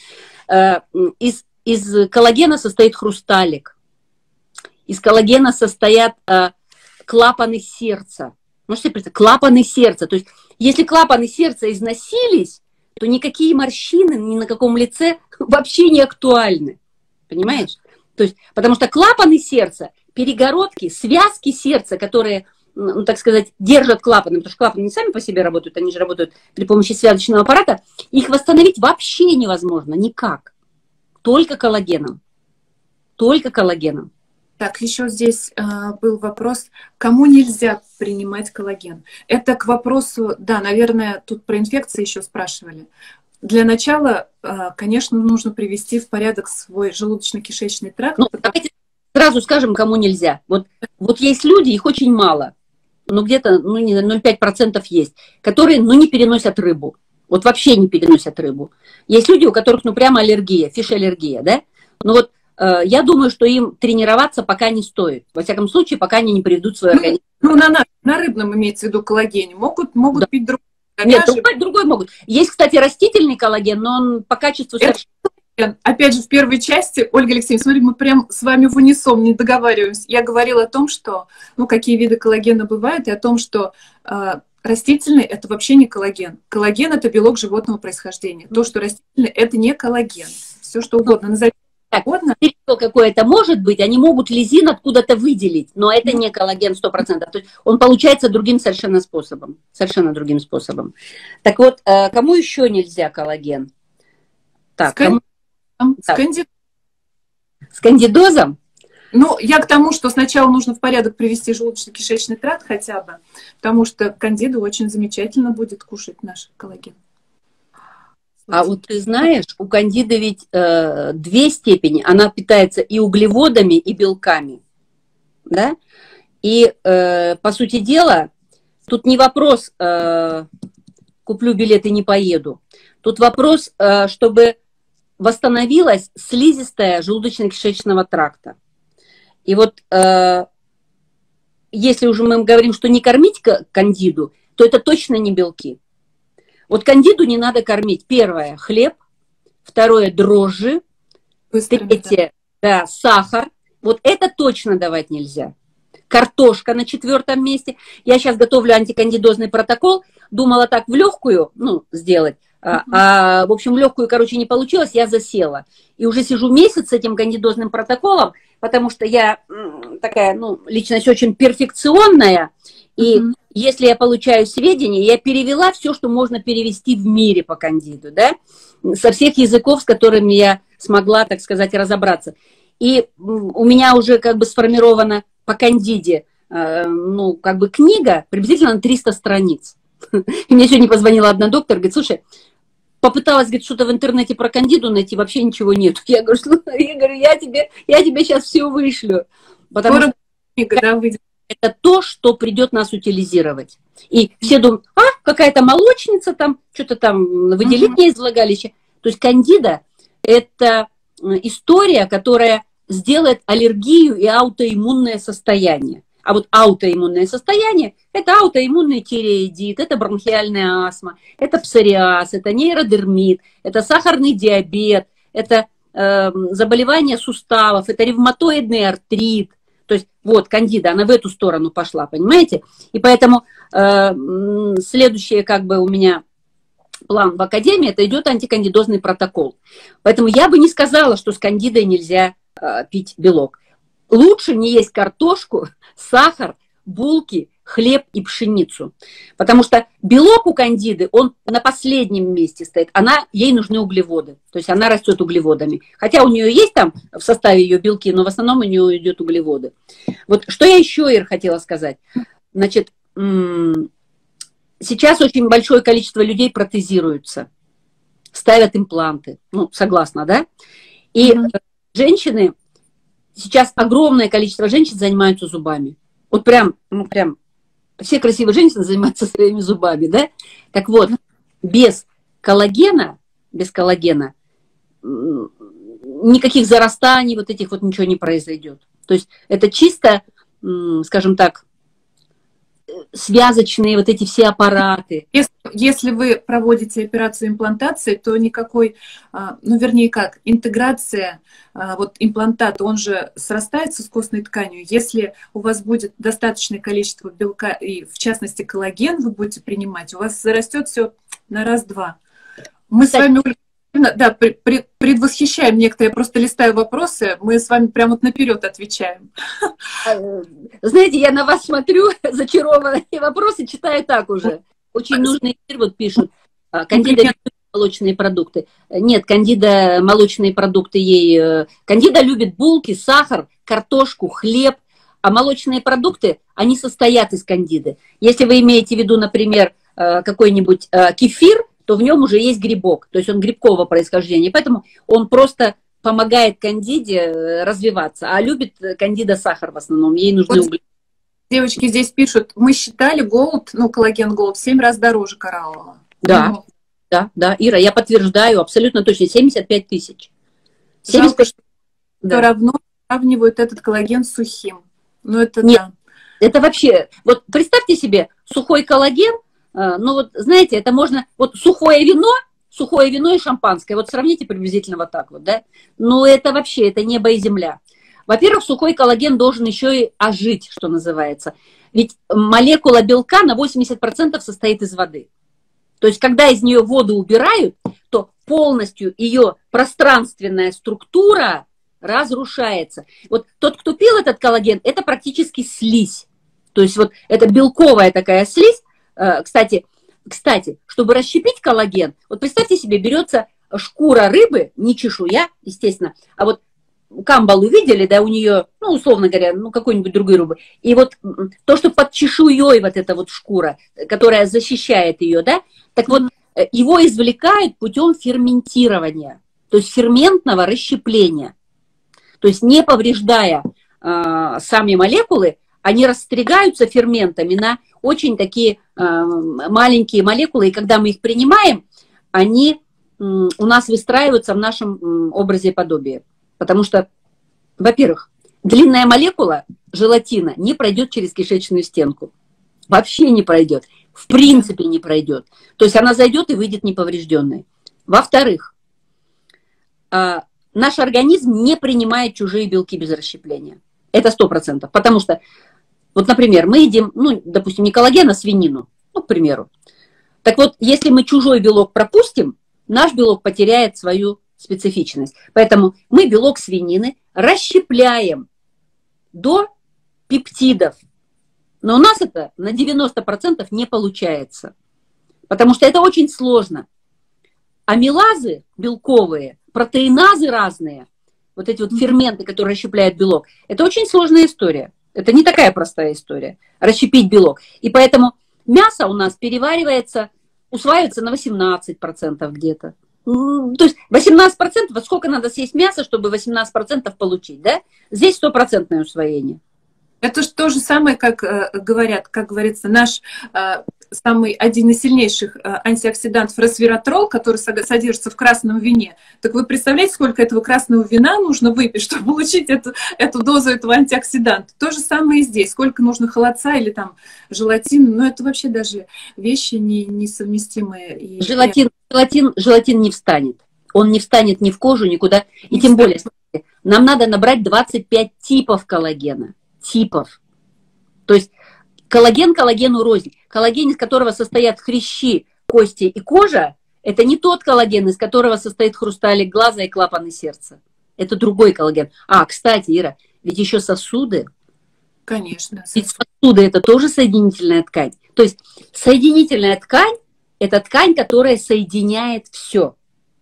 из коллагена состоит хрусталик, из коллагена состоят клапаны сердца. Можете представить, клапаны сердца. То есть если клапаны сердца износились, то никакие морщины ни на каком лице вообще не актуальны. Понимаешь? То есть, потому что клапаны сердца, перегородки, связки сердца, которые, ну, так сказать, держат клапаны, потому что клапаны не сами по себе работают, они же работают при помощи связочного аппарата, их восстановить вообще невозможно, никак. Только коллагеном. Только коллагеном. Так, еще здесь был вопрос, кому нельзя принимать коллаген. Это к вопросу, да, наверное, тут про инфекции еще спрашивали. Для начала, конечно, нужно привести в порядок свой желудочно-кишечный тракт. Ну, давайте сразу скажем, кому нельзя. Вот есть люди, их очень мало, ну где-то 0,5% есть, которые не переносят рыбу. Вот вообще не переносят рыбу. Есть люди, у которых прямо аллергия, фиш-аллергия, да? Ну вот я думаю, что им тренироваться пока не стоит. Во всяком случае, пока они не приведут свой организм. Ну, на рыбном имеется в виду коллагене. Могут да. Пить другой. Нет, другой могут. Есть, кстати, растительный коллаген, но он по качеству совершенно... Опять же, в первой части, Ольга Алексеевна, смотри, мы прям с вами в унисон не договариваемся. Я говорила о том, что, какие виды коллагена бывают, и о том, что растительный – это вообще не коллаген. Коллаген – это белок животного происхождения. То, что растительный – это не коллаген. Все, что угодно. Назовите угодно. Какое-то может быть, они могут лизин откуда-то выделить, но это не коллаген 100%. То есть он получается другим совершенно способом. Совершенно другим способом. Так вот, кому еще нельзя коллаген? Так, с кандидозом? Ну, я к тому, что сначала нужно в порядок привести желудочно-кишечный тракт хотя бы, потому что кандида очень замечательно будет кушать наш коллаген. А вот ты знаешь, у кандиды ведь 2 степени, она питается и углеводами, и белками, да? И, по сути дела, тут не вопрос, куплю билет и не поеду. Тут вопрос, чтобы восстановилась слизистая желудочно-кишечного тракта. И вот если уже мы говорим, что не кормить кандиду, то это точно не белки. Вот кандиду не надо кормить. Первое – хлеб. Второе – дрожжи. Третье – сахар. Вот это точно давать нельзя. Картошка на 4-м месте. Я сейчас готовлю антикандидозный протокол. Думала так в легкую, сделать. В общем, в легкую, не получилось, я засела. И уже сижу месяц с этим кандидозным протоколом, потому что я такая, личность очень перфекционная. И если я получаю сведения, я перевела все, что можно перевести в мире по кандиду, да, со всех языков, с которыми я смогла, так сказать, разобраться. И у меня уже сформирована по кандиде, книга приблизительно на 300 страниц. И мне сегодня позвонила одна доктор, говорит, слушай, попыталась, говорит, что-то в интернете про кандиду найти, вообще ничего нет. Я говорю, я тебе сейчас все вышлю. Потому что это то, что придет нас утилизировать. И все думают, какая-то молочница там, что-то там выделение из влагалища. То есть кандида – это история, которая сделает аллергию и аутоиммунное состояние. А вот аутоиммунное состояние – это аутоиммунный тиреоидит, это бронхиальная астма, это псориаз, это нейродермит, это сахарный диабет, это заболевание суставов, это ревматоидный артрит. То есть вот кандида, она в эту сторону пошла, понимаете? И поэтому следующее у меня план в академии, это идет антикандидозный протокол. Поэтому я бы не сказала, что с кандидой нельзя пить белок. Лучше не есть картошку, сахар, булки, хлеб и пшеницу. Потому что белок у кандиды, он на последнем месте стоит. Ей нужны углеводы. То есть она растет углеводами. Хотя у нее есть там в составе ее белки, но в основном у нее идет углеводы. Вот что я еще, Ир, хотела сказать. Значит, сейчас очень большое количество людей протезируются. Ставят импланты. Согласна, да? И женщины... Сейчас огромное количество женщин занимаются зубами. Вот прям все красивые женщины занимаются своими зубами, да? Так вот, без коллагена никаких зарастаний, вот этих вот ничего не произойдет. То есть это чисто, скажем так, связочные вот эти все аппараты. Если вы проводите операцию имплантации, то никакой, интеграция, имплантат, он же срастается с костной тканью. Если у вас будет достаточное количество белка и, в частности, коллаген вы будете принимать, у вас зарастет все на раз-два. Мы с вами, да, предвосхищаем некоторые, я просто листаю вопросы, мы с вами прямо наперед отвечаем. Знаете, я на вас смотрю, зачарованные вопросы, читаю так уже. Очень нужный эфир, пишут. Кандида любит молочные продукты. Нет, кандида молочные продукты Кандида любит булки, сахар, картошку, хлеб. А молочные продукты, они состоят из кандиды. Если вы имеете в виду, например, какой-нибудь кефир, то в нем уже есть грибок, то есть он грибкового происхождения, поэтому он просто помогает кандиде развиваться, а любит кандида сахар в основном, ей нужны углеводы. Девочки здесь пишут, мы считали голд, ну, коллаген голд, в 7 раз дороже кораллового. Да, ну, да, Ира, я подтверждаю, абсолютно точно, 75 тысяч. Жалко, что все равно сравнивают этот коллаген с сухим. Ну, это нет, да. Это вообще, вот представьте себе, сухой коллаген, ну вот, знаете, это можно, вот сухое вино и шампанское, вот сравните приблизительно вот так вот, да, но это вообще, это небо и земля. Во-первых, сухой коллаген должен еще и ожить, что называется. Ведь молекула белка на 80% состоит из воды. То есть, когда из нее воду убирают, то полностью ее пространственная структура разрушается. Вот тот, кто пил этот коллаген, это практически слизь. То есть, вот это белковая такая слизь. Кстати, чтобы расщепить коллаген, вот представьте себе, берется шкура рыбы, не чешуя, естественно, а вот камбалу видели, да, у нее, ну, условно говоря, ну, какой-нибудь другой рыбы. И вот то, что под чешуей вот эта вот шкура, которая защищает ее, да, так вот, его извлекают путем ферментирования, то есть ферментного расщепления. То есть не повреждая сами молекулы, они расстригаются ферментами на очень такие маленькие молекулы, и когда мы их принимаем, они у нас выстраиваются в нашем образе и подобии. Потому что, во-первых, длинная молекула желатина не пройдет через кишечную стенку. Вообще не пройдет. В принципе не пройдет. То есть она зайдет и выйдет неповрежденной. Во-вторых, наш организм не принимает чужие белки без расщепления. Это 100%. Потому что, вот, например, мы едим, ну, допустим, не коллаген, а свинину, ну, к примеру. Так вот, если мы чужой белок пропустим, наш белок потеряет свою специфичность. Поэтому мы белок свинины расщепляем до пептидов. Но у нас это на 90% не получается. Потому что это очень сложно. Амилазы белковые, протеиназы разные, вот эти вот ферменты, которые расщепляют белок, это очень сложная история. Это не такая простая история, расщепить белок. И поэтому мясо у нас переваривается, усваивается на 18% где-то. То есть 18%, вот сколько надо съесть мяса, чтобы 18% получить, да? Здесь 100% усвоение. Это же то же самое, как говорят, как говорится, наш самый один из сильнейших антиоксидантов ресвератрол, который содержится в красном вине. Так вы представляете, сколько этого красного вина нужно выпить, чтобы получить эту дозу этого антиоксиданта? То же самое и здесь. Сколько нужно холодца или там желатина. Но это вообще даже вещи несовместимые. Желатин не встанет. Он не встанет ни в кожу, никуда. И тем более, смотрите, нам надо набрать 25 типов коллагена. Типов. То есть коллаген коллагену рознь. Коллаген, из которого состоят хрящи, кости и кожа, это не тот коллаген, из которого состоит хрусталик глаза и клапаны сердца. Это другой коллаген. А, кстати, Ира, ведь еще сосуды. Конечно. Ведь сосуды это тоже соединительная ткань. То есть соединительная ткань это ткань, которая соединяет все.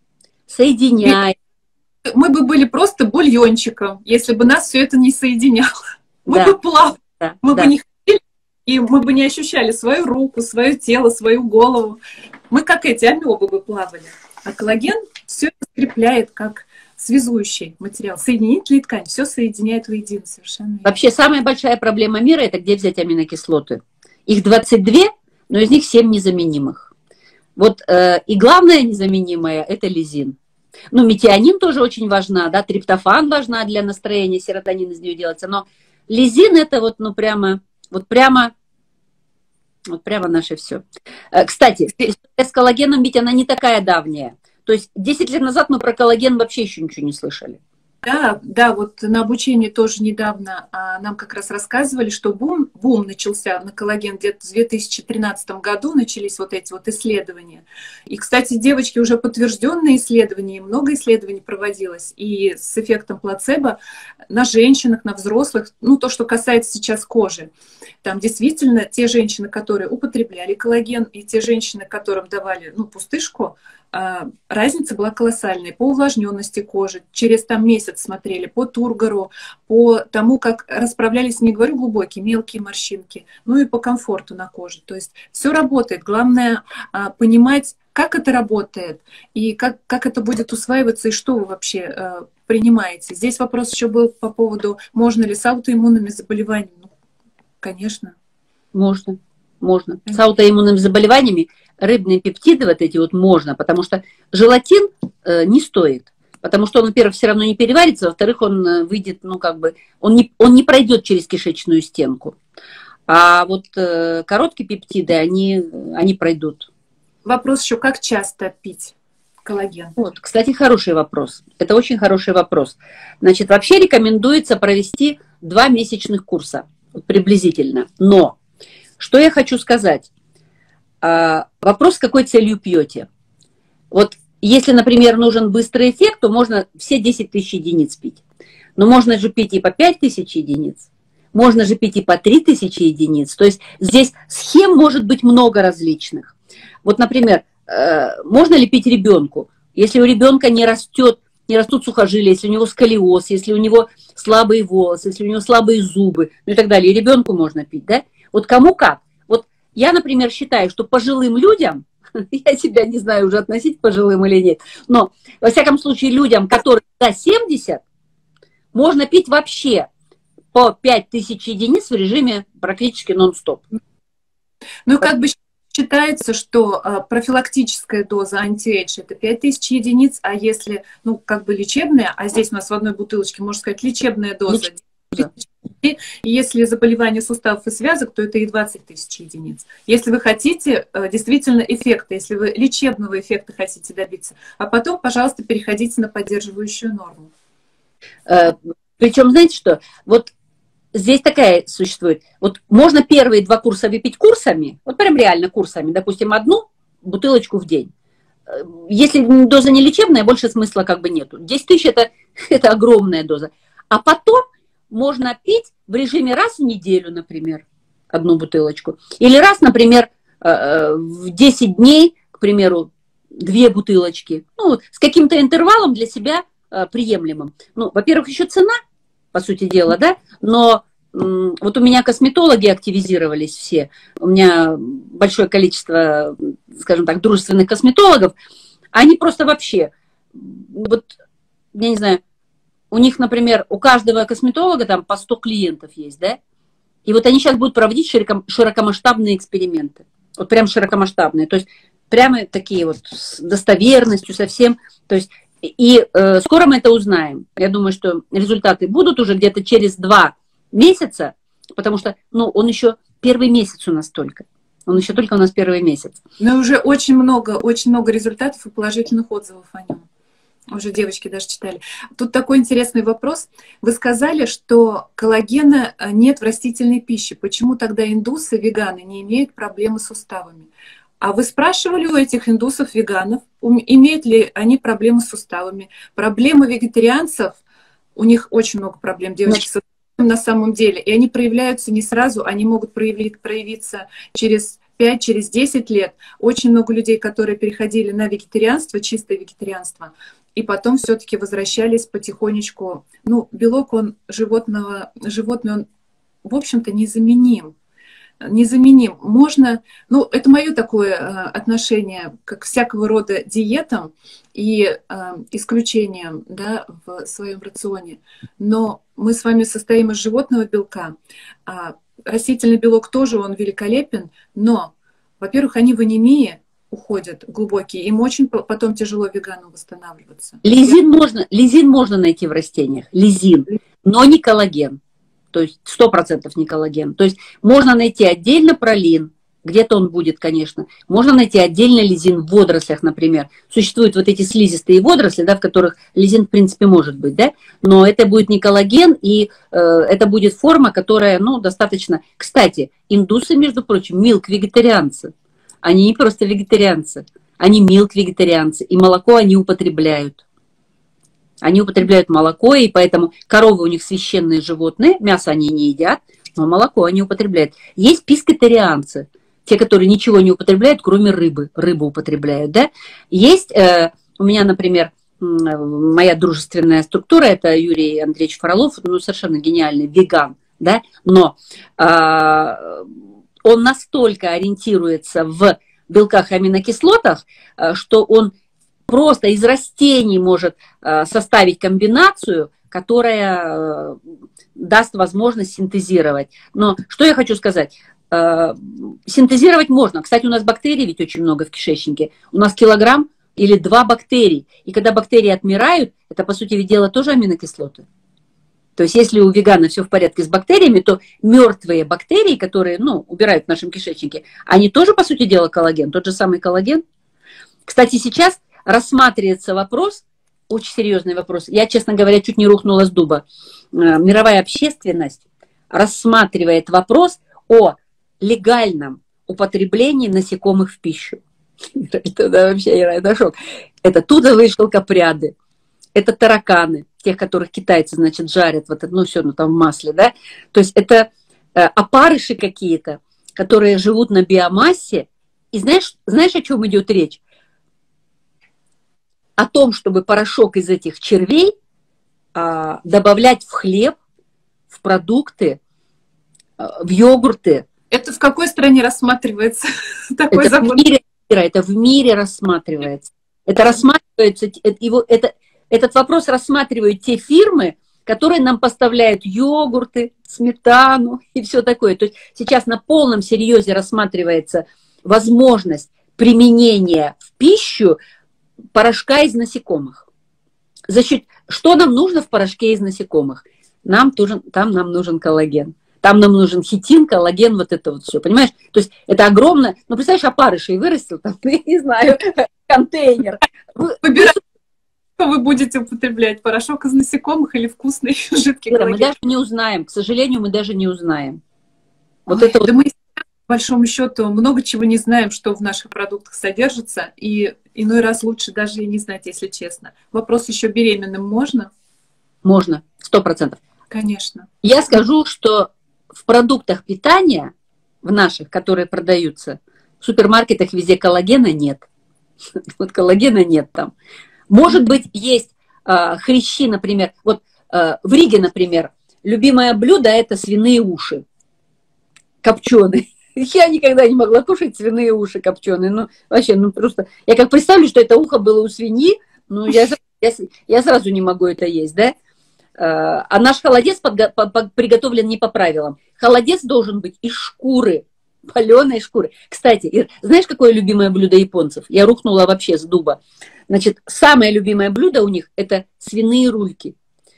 Соединяет. Мы бы были просто бульончиком, если бы нас все это не соединяло. Мы бы плавали, мы бы не ходили, и мы бы не ощущали свою руку, свое тело, свою голову. Мы как эти амебы бы плавали. А коллаген все это скрепляет как связующий материал. Соединительная ткань все соединяет воедино совершенно. Вообще самая большая проблема мира это где взять аминокислоты. Их 22, но из них 7 незаменимых. Вот и главное незаменимое это лизин. Ну, метионин тоже очень важна, да, триптофан важна для настроения, серотонин из нее делается, но лизин это вот, ну, прямо наше все. Кстати, история с коллагеном, ведь она не такая давняя. То есть 10 лет назад мы про коллаген вообще еще ничего не слышали. Да, вот на обучении тоже недавно нам как раз рассказывали, что бум начался на коллаген где-то в 2013 году, начались вот эти вот исследования. И, кстати, девочки, уже подтвержденные исследования, много исследований проводилось, и с эффектом плацебо на женщинах, на взрослых, ну, то, что касается сейчас кожи. Там действительно те женщины, которые употребляли коллаген, и те женщины, которым давали, ну, пустышку, разница была колоссальной по увлажненности кожи. Через там месяц смотрели по тургору, по тому, как расправлялись, не говорю глубокие, мелкие морщинки, ну и по комфорту на коже. То есть все работает. Главное понимать, как это работает, и как это будет усваиваться, и что вы вообще принимаете? Здесь вопрос еще был по поводу, можно ли с аутоиммунными заболеваниями. Ну, конечно. Можно, можно. С аутоиммунными заболеваниями рыбные пептиды вот эти вот можно, потому что желатин не стоит. Потому что он, во-первых, все равно не переварится, во-вторых, он выйдет, ну, как бы, он не пройдет через кишечную стенку. А вот короткие пептиды, они пройдут. Вопрос еще, как часто пить коллаген? Вот, кстати, хороший вопрос. Это очень хороший вопрос. Значит, вообще рекомендуется провести 2 месячных курса, приблизительно. Но, что я хочу сказать? Вопрос, с какой целью пьете. Вот, если, например, нужен быстрый эффект, то можно все 10 тысяч единиц пить. Но можно же пить и по 5 тысяч единиц. Можно же пить и по 3000 единиц. То есть здесь схем может быть много различных. Вот, например, можно ли пить ребенку? Если у ребенка не растут сухожилия, если у него сколиоз, если у него слабые волосы, если у него слабые зубы, ну и так далее. И ребенку можно пить, да? Вот кому как. Вот я, например, считаю, что пожилым людям, я себя не знаю уже относить к пожилым или нет, но, во всяком случае, людям, которые за 70, можно пить вообще по 5000 единиц в режиме практически нон-стоп. Ну, как бы считается, что профилактическая доза анти-эйдж это 5000 единиц, а если, ну, как бы лечебная, а здесь у нас в одной бутылочке, можно сказать, лечебная доза, и если заболевание суставов и связок, то это и 20 тысяч единиц. Если вы хотите действительно эффекта, если вы лечебного эффекта хотите добиться, а потом, пожалуйста, переходите на поддерживающую норму. Причем, знаете что, вот здесь такая существует. Вот можно первые 2 курса выпить курсами, вот прям реально курсами, допустим, 1 бутылочку в день. Если доза не лечебная, больше смысла как бы нету. 10 тысяч это огромная доза. А потом можно пить в режиме раз в неделю, например, 1 бутылочку. Или раз, например, в 10 дней, к примеру, 2 бутылочки. Ну, с каким-то интервалом для себя приемлемым. Ну, во-первых, еще цена, по сути дела, да, но вот у меня косметологи активизировались все, у меня большое количество, скажем так, дружественных косметологов, они просто вообще, вот, я не знаю, у них, например, у каждого косметолога там по 100 клиентов есть, да, и вот они сейчас будут проводить широкомасштабные эксперименты, вот прям широкомасштабные, то есть прямо такие вот с достоверностью совсем, то есть и скоро мы это узнаем. Я думаю, что результаты будут уже где-то через 2 месяца, потому что, ну, он еще 1-й месяц у нас только. Он еще только у нас 1-й месяц. Но уже очень много результатов и положительных отзывов о нем. Уже девочки даже читали. Тут такой интересный вопрос. Вы сказали, что коллагена нет в растительной пище. Почему тогда индусы, веганы, не имеют проблемы с суставами? А вы спрашивали у этих индусов-веганов, имеют ли они проблемы с суставами? Проблемы вегетарианцев, у них очень много проблем, девочки, с суставами на самом деле. И они проявляются не сразу, они могут проявиться через 5, через 10 лет. Очень много людей, которые переходили на вегетарианство, чистое вегетарианство, и потом все-таки возвращались потихонечку. Ну, белок, животный, он, в общем-то, незаменим. Можно, ну, это мое такое отношение к всякого рода диетам и исключениям, да, в своем рационе. Но мы с вами состоим из животного белка. Растительный белок тоже, он великолепен, но, во-первых, они в анемии уходят глубокие, им очень потом тяжело вегану восстанавливаться. Лизин можно найти в растениях, лизин, но не коллаген. То есть 100% не коллаген. То есть можно найти отдельно пролин, где-то он будет, конечно. Можно найти отдельно лизин в водорослях, например. Существуют вот эти слизистые водоросли, да, в которых лизин, в принципе, может быть, да, но это будет не коллаген, и это будет форма, которая, ну, достаточно... Кстати, индусы, между прочим, милк-вегетарианцы. Они не просто вегетарианцы, они милк-вегетарианцы, и молоко они употребляют. Они употребляют молоко, и поэтому коровы у них священные животные, мясо они не едят, но молоко они употребляют. Есть пискотарианцы, те, которые ничего не употребляют, кроме рыбы. Рыбу употребляют, да. Есть у меня, например, моя дружественная структура, это Юрий Андреевич Фролов, ну, совершенно гениальный веган, да, но он настолько ориентируется в белках и аминокислотах, что он просто из растений может составить комбинацию, которая даст возможность синтезировать. Но что я хочу сказать? Синтезировать можно. Кстати, у нас бактерий ведь очень много в кишечнике. У нас килограмм или 2 бактерий. И когда бактерии отмирают, это, по сути дела, тоже аминокислоты. То есть, если у вегана все в порядке с бактериями, то мертвые бактерии, которые, ну, убирают в нашем кишечнике, они тоже, по сути дела, коллаген, тот же самый коллаген. Кстати, сейчас рассматривается вопрос, очень серьезный вопрос, я, честно говоря, чуть не рухнула с дуба. Мировая общественность рассматривает вопрос о легальном употреблении насекомых в пищу. Это вообще, это шок. Это тузовые шелкопряды, это тараканы, тех, которых китайцы, значит, жарят, вот, ну, все, ну, там в масле, да. То есть это опарыши какие-то, которые живут на биомассе. И знаешь, о чем идет речь? О том, чтобы порошок из этих червей добавлять в хлеб, в продукты, в йогурты. Это в какой стране рассматривается такой это закон? Это в мире рассматривается. Это рассматривается, этот вопрос рассматривают те фирмы, которые нам поставляют йогурты, сметану и все такое. То есть сейчас на полном серьезе рассматривается возможность применения в пищу порошка из насекомых. Значит, что нам нужно в порошке из насекомых? Там нам нужен коллаген. Там нам нужен хитин, коллаген, вот это вот все, понимаешь? То есть это огромное, ну, представляешь, опарышей вырастил, там, не знаю, контейнер. Выбирайте, что вы будете употреблять, порошок из насекомых или вкусный жидкий коллаген. Мы даже не узнаем, к сожалению, мы даже не узнаем. Вот это вот. Да мы, по большому счету, много чего не знаем, что в наших продуктах содержится, и иной раз лучше даже и не знать, если честно. Вопрос еще беременным можно? Можно, 100%. Конечно. Я скажу, что в продуктах питания, в наших, которые продаются, в супермаркетах везде коллагена нет. Вот коллагена нет там. Может быть, есть хрящи, например. Вот в Риге, например, любимое блюдо – это свиные уши копченые. Я никогда не могла кушать свиные уши копченые. Ну, вообще, ну просто... Я как представлю, что это ухо было у свиньи, ну, я сразу не могу это есть, да? А наш холодец приготовлен не по правилам. Холодец должен быть из шкуры, паленой шкуры. Кстати, знаешь, какое любимое блюдо японцев? Я рухнула вообще с дуба. Значит, самое любимое блюдо у них – это свиные рульки.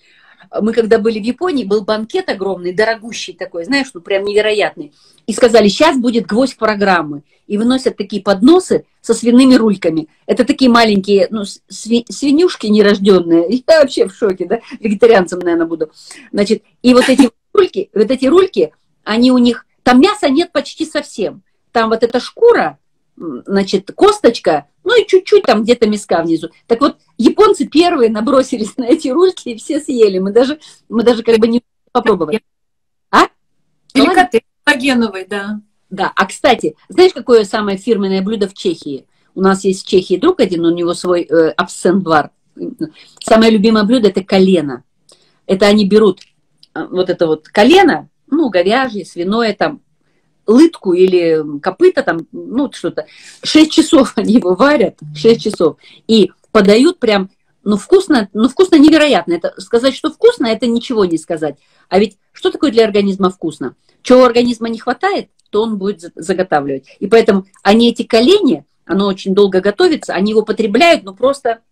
Мы когда были в Японии, был банкет огромный, дорогущий такой, знаешь, ну прям невероятный. И сказали, сейчас будет гвоздь программы. И выносят такие подносы со свиными рульками. Это такие маленькие, ну, свинюшки нерожденные. Я вообще в шоке, да? Вегетарианцем, наверное, буду. Значит, и вот эти рульки, они у них, там мяса нет почти совсем. Там вот эта шкура, значит, косточка, ну и чуть-чуть там где-то миска внизу. Так вот, японцы первые набросились на эти рульки и все съели. Мы даже как бы не попробовали. А? Деликатес коллагеновый, да. Да, а кстати, знаешь, какое самое фирменное блюдо в Чехии? У нас есть в Чехии друг один, у него свой абсент-бар. Самое любимое блюдо – это колено. Это они берут вот это вот колено, ну, говяжье, свиное там, лытку или копыта там, ну, что-то. 6 часов они его варят, 6 часов. И подают прям, ну, вкусно невероятно. Это, сказать, что вкусно, это ничего не сказать. А ведь что такое для организма вкусно? Чего у организма не хватает, то он будет заготавливать. И поэтому они эти колени, оно очень долго готовится, они его потребляют, ну, просто...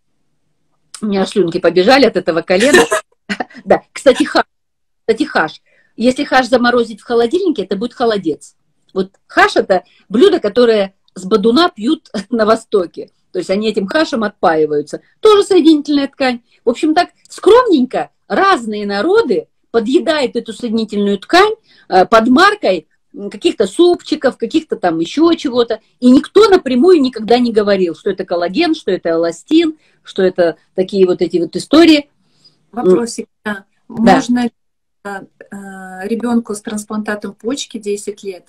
У меня слюнки побежали от этого колена. Да, кстати, хаш. Если хаш заморозить в холодильнике, это будет холодец. Вот хаш – это блюдо, которое с бадуна пьют на Востоке. То есть они этим хашем отпаиваются. Тоже соединительная ткань. В общем, так скромненько разные народы подъедают эту соединительную ткань под маркой каких-то супчиков, каких-то там еще чего-то. И никто напрямую никогда не говорил, что это коллаген, что это эластин, что это такие вот эти вот истории. Вопросик. Да. Можно ребенку с трансплантатом почки 10 лет?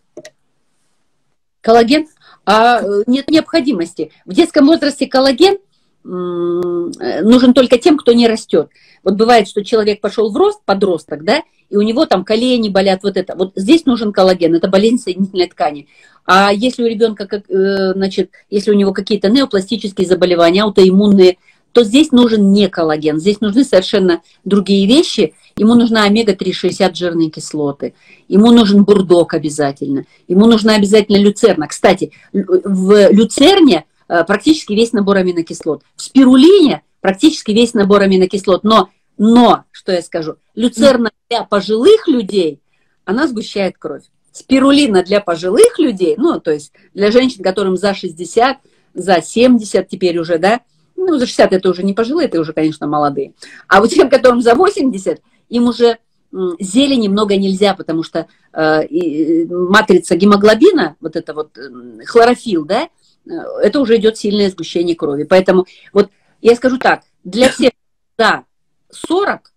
Коллаген? Нет необходимости. В детском возрасте коллаген нужен только тем, кто не растет. Вот бывает, что человек пошел в рост, подросток, да, и у него там колени болят, вот это. Вот здесь нужен коллаген, это болезнь соединительной ткани. А если у ребенка, значит, если у него какие-то неопластические заболевания, аутоиммунные, то здесь нужен не коллаген, здесь нужны совершенно другие вещи. Ему нужна омега-3, 60 жирные кислоты, ему нужен бурдок обязательно, ему нужна обязательно люцерна. Кстати, в люцерне практически весь набор аминокислот, в спирулине практически весь набор аминокислот, но, что я скажу, люцерна для пожилых людей, она сгущает кровь. Спирулина для пожилых людей, ну, то есть для женщин, которым за 60, за 70 теперь уже, да, ну, за 60 это уже не пожилые, это уже, конечно, молодые. А вот тем, которым за 80, им уже зелени много нельзя, потому что матрица гемоглобина, вот это вот хлорофилл, да, это уже идет сильное сгущение крови. Поэтому вот я скажу так, для всех за 40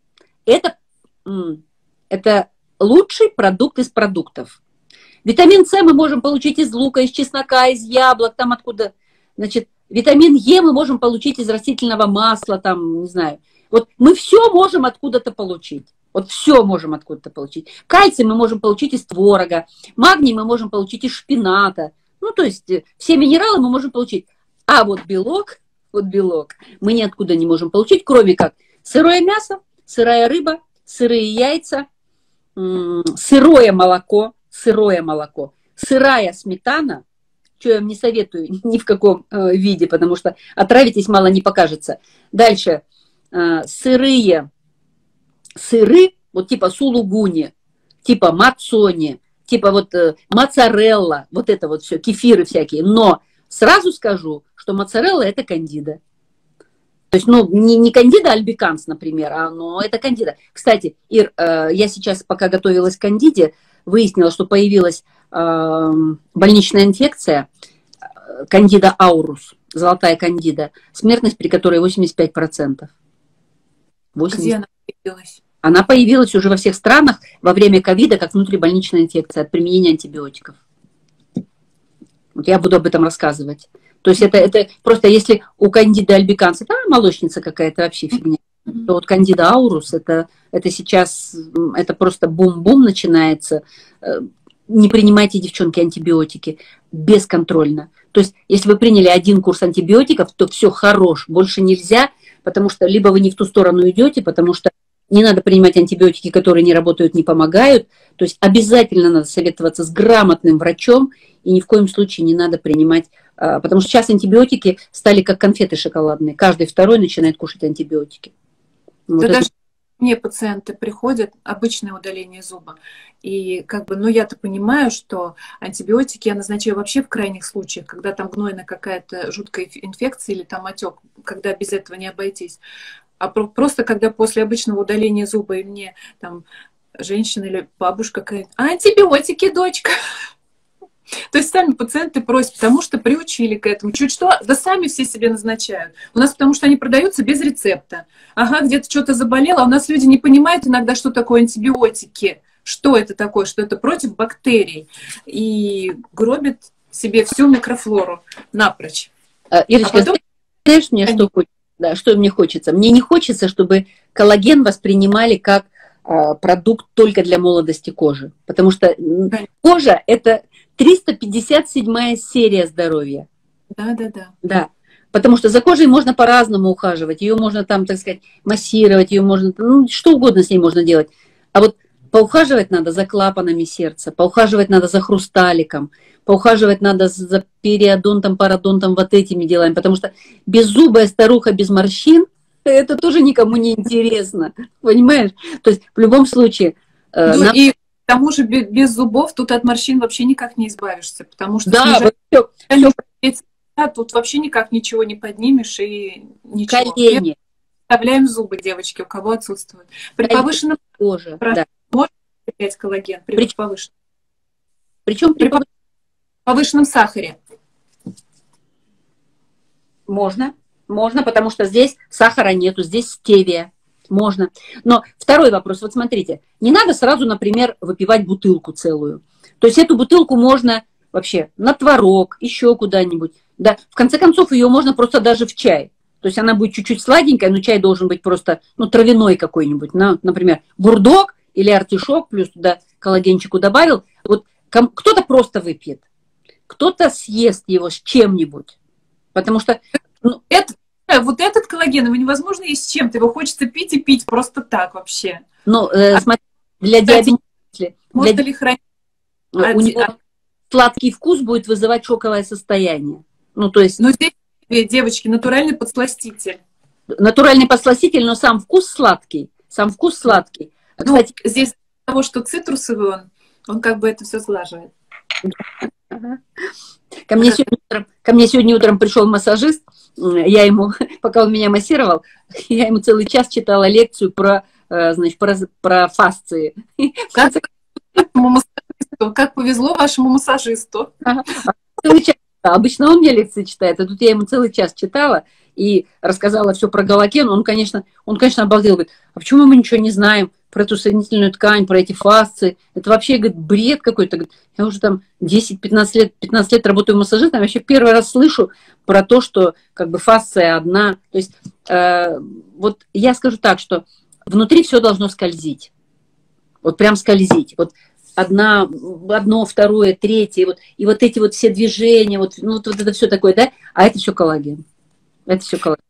это лучший продукт из продуктов. Витамин С мы можем получить из лука, из чеснока, из яблок, там откуда, значит, витамин Е мы можем получить из растительного масла, там, не знаю. Вот мы все можем откуда-то получить. Вот все можем откуда-то получить. Кальций мы можем получить из творога, магний мы можем получить из шпината. Ну, то есть все минералы мы можем получить. А вот белок мы ниоткуда не можем получить, кроме как сырое мясо, сырая рыба, сырые яйца, сырое молоко, сырая сметана, что я вам не советую ни в каком виде, потому что отравитесь, мало не покажется. Дальше сыры, вот типа сулугуни, типа мацони, типа вот моцарелла, вот это вот все, кефиры всякие. Но сразу скажу, что моцарелла это кандида. То есть, ну, не кандида альбиканс, например, но это кандида. Кстати, Ир, я сейчас, пока готовилась к кандиде, выяснила, что появилась больничная инфекция, кандида аурус, золотая кандида, смертность при которой 85%. 80%. Где она появилась? Она появилась уже во всех странах во время ковида как внутрибольничная инфекция от применения антибиотиков. Вот я буду об этом рассказывать. То есть это просто если у кандида альбиканс, это молочница какая-то вообще фигня, то вот кандида аурус, это сейчас, это просто бум-бум начинается. Не принимайте, девчонки, антибиотики бесконтрольно. То есть если вы приняли один курс антибиотиков, то все, хорош, больше нельзя, потому что либо вы не в ту сторону идете, потому что не надо принимать антибиотики, которые не работают, не помогают. То есть обязательно надо советоваться с грамотным врачом, и ни в коем случае не надо принимать, потому что сейчас антибиотики стали как конфеты шоколадные. Каждый второй начинает кушать антибиотики. Вот даже мне пациенты приходят, обычное удаление зуба, и как бы, ну я-то понимаю, что антибиотики я назначаю вообще в крайних случаях, когда там гнойная какая-то жуткая инфекция или там отек, когда без этого не обойтись. А просто когда после обычного удаления зуба и мне там женщина или бабушка говорит: антибиотики, дочка. То есть сами пациенты просят, потому что приучили к этому. Чуть что, да сами все себе назначают. У нас потому что они продаются без рецепта. Ага, где-то что-то заболело, а у нас люди не понимают иногда, что такое антибиотики. Что это такое, что это против бактерий. И гробит себе всю микрофлору напрочь. Ирочка, потом... знаешь, мне что хочется? Да, что мне хочется? Мне не хочется, чтобы коллаген воспринимали как продукт только для молодости кожи. Потому что кожа – это 357-я серия здоровья. Да. Потому что за кожей можно по-разному ухаживать. Ее можно там, так сказать, массировать, ее можно, ну, что угодно с ней можно делать. А вот поухаживать надо за клапанами сердца, поухаживать надо за хрусталиком, поухаживать надо за периодонтом, пародонтом, вот этими делами. Потому что беззубая старуха без морщин, это тоже никому не интересно. Понимаешь? То есть в любом случае... И к тому же без зубов тут от морщин вообще никак не избавишься. Потому что тут вообще никак ничего не поднимешь и ничего. Колени. Вставляем зубы, девочки, у кого отсутствуют. При повышенном коже, да. Можно принять коллаген при повышенном? Причем при повышенном сахаре. Можно, потому что здесь сахара нету, здесь стевия. Можно. Но второй вопрос, вот смотрите, не надо сразу, например, выпивать бутылку целую. То есть эту бутылку можно вообще на творог, еще куда-нибудь. Да, в конце концов, ее можно просто даже в чай. То есть она будет чуть-чуть сладенькая, но чай должен быть просто, ну, травяной какой-нибудь. Например, бурдок или артишок, плюс туда коллагенчику добавил, вот кто-то просто выпьет, кто-то съест его с чем-нибудь, потому что... Ну, вот этот коллаген, его невозможно есть с чем-то, его хочется пить и пить просто так вообще. Ну, смотри, для диабетика... Можно ли хранить? У него сладкий вкус будет вызывать шоковое состояние. Ну, то есть... Но здесь, девочки, натуральный подсластитель. Натуральный подсластитель, но сам вкус сладкий. Сам вкус сладкий. Кстати, здесь того, что цитрусовый он как бы это все сглаживает. Ко мне сегодня утром пришел массажист, я ему, пока он меня массировал, я ему целый час читала лекцию значит, про фасции. Как повезло вашему массажисту. Целый час. Обычно он мне лекции читает, а тут я ему целый час читала и рассказала все про коллаген. Он, конечно, обалдел, говорит, а почему мы ничего не знаем про эту соединительную ткань, про эти фасции? Это вообще, говорит, бред какой-то. Я уже там 10-15 лет работаю массажистом, вообще первый раз слышу про то, что как бы фасция одна. То есть вот я скажу так, что внутри все должно скользить. Вот прям скользить. Вот одно, второе, третье, вот, и вот эти вот все движения, вот это все такое, да, а это все коллаген. Это все коллаген.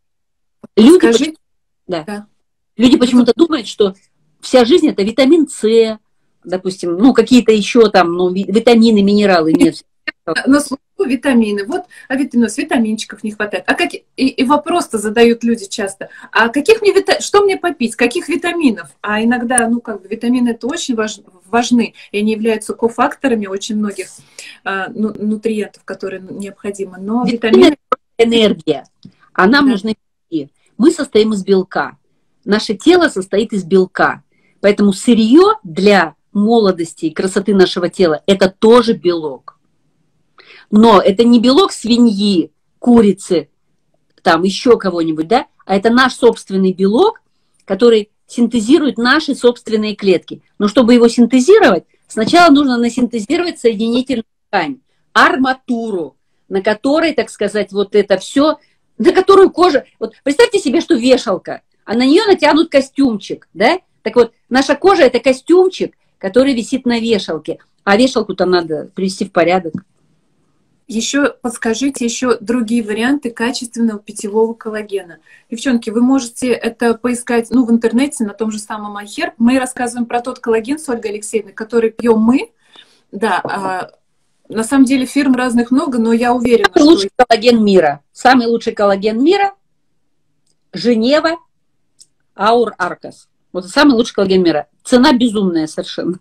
Люди почему-то думают, что вся жизнь это витамин С, допустим, ну, какие-то еще там, ну, витамины, минералы, нет. На слуху витамины. Вот, а витаминчиков не хватает. И вопрос-то задают люди часто. А что мне попить? Каких витаминов? А иногда, ну, как бы, витамины это очень важны, и они являются кофакторами очень многих нутриентов, которые необходимы. Но витамины... Энергия. А нам нужны... Мы состоим из белка. Наше тело состоит из белка. Поэтому сырье для молодости и красоты нашего тела – это тоже белок. Но это не белок свиньи, курицы, там еще кого-нибудь, да? А это наш собственный белок, который синтезирует наши собственные клетки. Но чтобы его синтезировать, сначала нужно насинтезировать соединительную ткань, арматуру, на которой, так сказать, вот это все, на которую кожа... Вот представьте себе, что вешалка, а на нее натянут костюмчик, да? Так вот, наша кожа – это костюмчик, который висит на вешалке, а вешалку-то надо привести в порядок. Еще подскажите еще другие варианты качественного питьевого коллагена. Девчонки, вы можете это поискать в интернете, на том же самом iHerb. Мы рассказываем про тот коллаген с Ольгой Алексеевной, который пьем мы. Да, на самом деле фирм разных много, но я уверена, самый лучший коллаген мира. Самый лучший коллаген мира – Женева, Аур Аркас. Вот самый лучший коллаген мира. Цена безумная совершенно.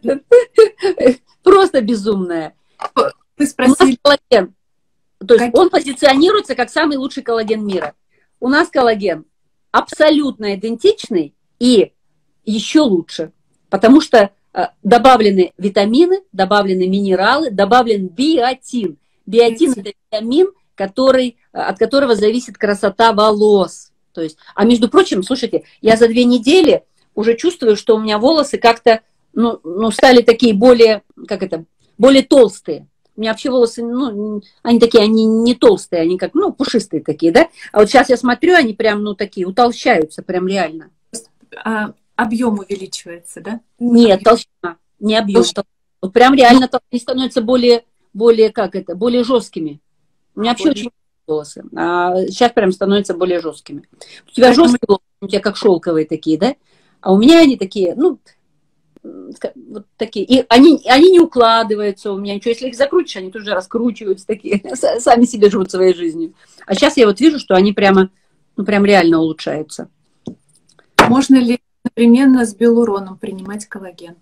Просто безумная. Вы спросили... коллаген. То есть он позиционируется как самый лучший коллаген мира. У нас коллаген абсолютно идентичный и еще лучше, потому что добавлены витамины, добавлены минералы, добавлен биотин. Биотин – это витамин, от которого зависит красота волос. То есть, а между прочим, слушайте, я за 2 недели уже чувствую, что у меня волосы как-то стали такие более толстые. У меня вообще волосы, они не толстые, они как, пушистые такие, да? А вот сейчас я смотрю, они прям, такие, утолщаются, прям реально. Объем увеличивается, да? Нет, толщина, не объем. Вот прям реально они становятся более жесткими. У меня вообще очень волосы, а сейчас прям становятся более жесткими. У тебя жесткие волосы, у тебя как шелковые такие, да? А у меня они такие, вот такие. И они не укладываются у меня ничего. Если их закрутишь, они тут же раскручиваются такие, сами себе живут своей жизнью. А сейчас я вот вижу, что они прям реально улучшаются. Можно ли одновременно с белуроном принимать коллаген?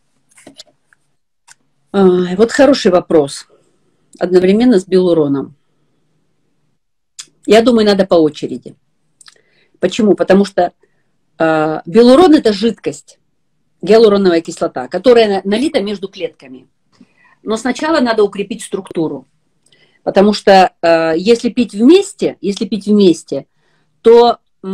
Вот хороший вопрос. Одновременно с белуроном. Я думаю, надо по очереди. Почему? Потому что белурон – это жидкость, гиалуроновая кислота, которая налита между клетками. Но сначала надо укрепить структуру. Потому что если пить вместе, то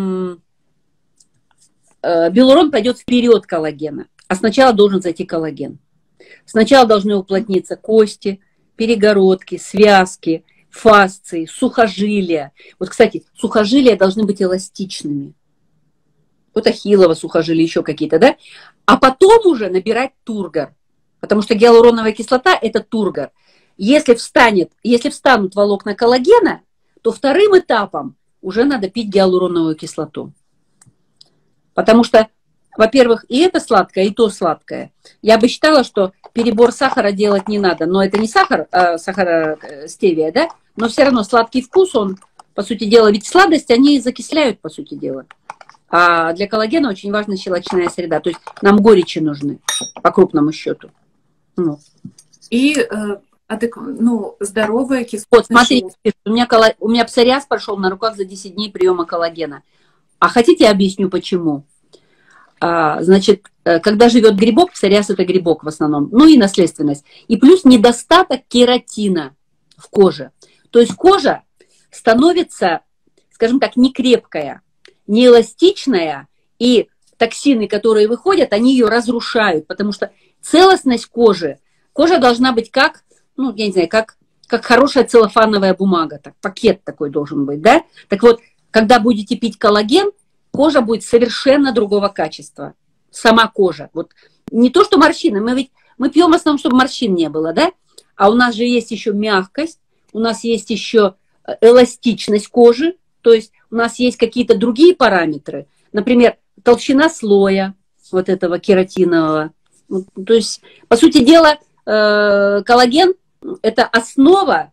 белурон пойдет вперед коллагена. А сначала должен зайти коллаген. Сначала должны уплотниться кости, перегородки, связки, фасции, сухожилия. Вот, кстати, сухожилия должны быть эластичными. вот ахиллово сухожилие, еще какие-то, да? А потом уже набирать тургор. Потому что гиалуроновая кислота – это тургор. Если встанут волокна коллагена, то вторым этапом уже надо пить гиалуроновую кислоту. Потому что, во-первых, и это сладкое, и то сладкое. Я бы считала, что перебор сахара делать не надо. Но это не сахар, а стевия, да? Но все равно сладкий вкус, он, по сути дела, ведь сладость, они закисляют, по сути дела. А для коллагена очень важна щелочная среда. То есть нам горечи нужны, по крупному счету. Ну. И здоровая кислотность. Вот, смотрите, у меня псориаз прошел на руках за 10 дней приема коллагена. А хотите, я объясню, почему? Значит, когда живет грибок, псориаз это грибок в основном, ну и наследственность. И плюс недостаток кератина в коже. То есть кожа становится, скажем так, не крепкая, не эластичная, и токсины, которые выходят, они ее разрушают, потому что целостность кожа должна быть как, ну, я не знаю, как хорошая целлофановая бумага, так, пакет такой должен быть, да? Так вот, когда будете пить коллаген, кожа будет совершенно другого качества. Сама кожа. Вот не то, что морщины. Мы пьем в основном, чтобы морщин не было, да? А у нас же есть еще мягкость, у нас есть еще эластичность кожи, то есть у нас есть какие-то другие параметры. Например, толщина слоя вот этого кератинового. То есть, по сути дела, коллаген – это основа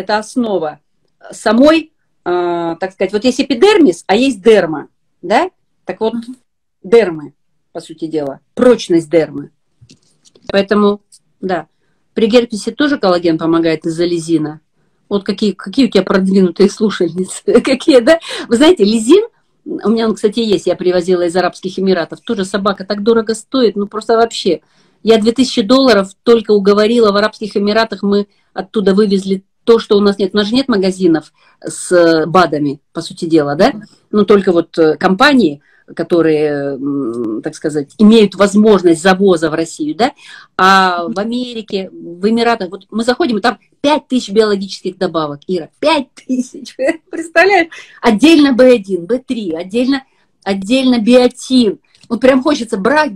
самой, так сказать, вот есть эпидермис, а есть дерма, да? Так вот, дермы, по сути дела, прочность дермы. Поэтому, да, при герпесе тоже коллаген помогает из-за лизина. Вот какие у тебя продвинутые слушательницы, какие, да? Вы знаете, лизин, у меня он, кстати, есть, я привозила из Арабских Эмиратов, тоже собака так дорого стоит, ну просто вообще. Я $2000 только уговорила в Арабских Эмиратах, мы оттуда вывезли то, что у нас нет. У нас же нет магазинов с БАДами, по сути дела, да? Ну, только вот компании, которые, так сказать, имеют возможность завоза в Россию, да? А в Америке, в Эмиратах, вот мы заходим, и там 5000 биологических добавок, Ира, 5000, представляешь? Отдельно B1, B3, отдельно биотин. Вот прям хочется брать,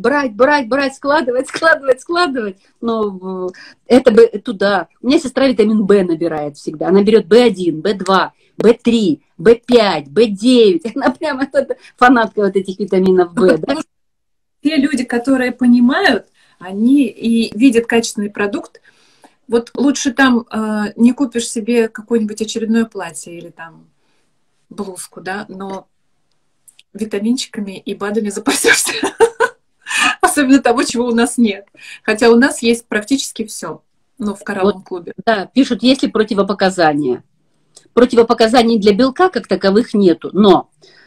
складывать. Но это бы туда. У меня сестра витамин В набирает всегда. Она берет B1, B2, B3, B5, B9. Она прям фанатка вот этих витаминов В. Да? Те люди, которые понимают, они и видят качественный продукт. Вот лучше там не купишь себе какое-нибудь очередное платье или там блузку, да, но витаминчиками и БАДами запасешься. Особенно того, чего у нас нет. Хотя у нас есть практически все, ну, в коралловом клубе. Да, пишут, есть ли противопоказания. Противопоказаний для белка как таковых нету. Но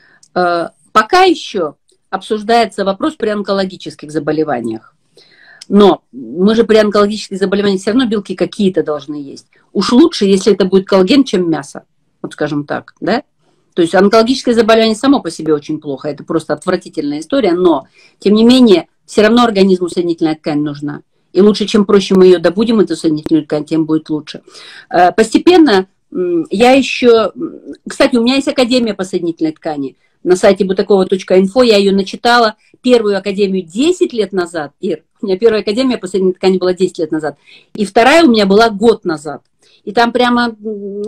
пока еще обсуждается вопрос при онкологических заболеваниях. Но мы же при онкологических заболеваниях все равно белки какие-то должны есть. Уж лучше, если это будет коллаген, чем мясо. Вот скажем так, да? То есть онкологическое заболевание само по себе очень плохо, это просто отвратительная история, но, тем не менее, все равно организму соединительная ткань нужна. И лучше, чем проще мы ее добудем, эту соединительную ткань, тем будет лучше. Постепенно я еще... Кстати, у меня есть академия по соединительной ткани. На сайте butakova.info я ее начитала, первую академию 10 лет назад. Ир, у меня первая академия по соединительной ткани была 10 лет назад. И вторая у меня была год назад. И там прямо,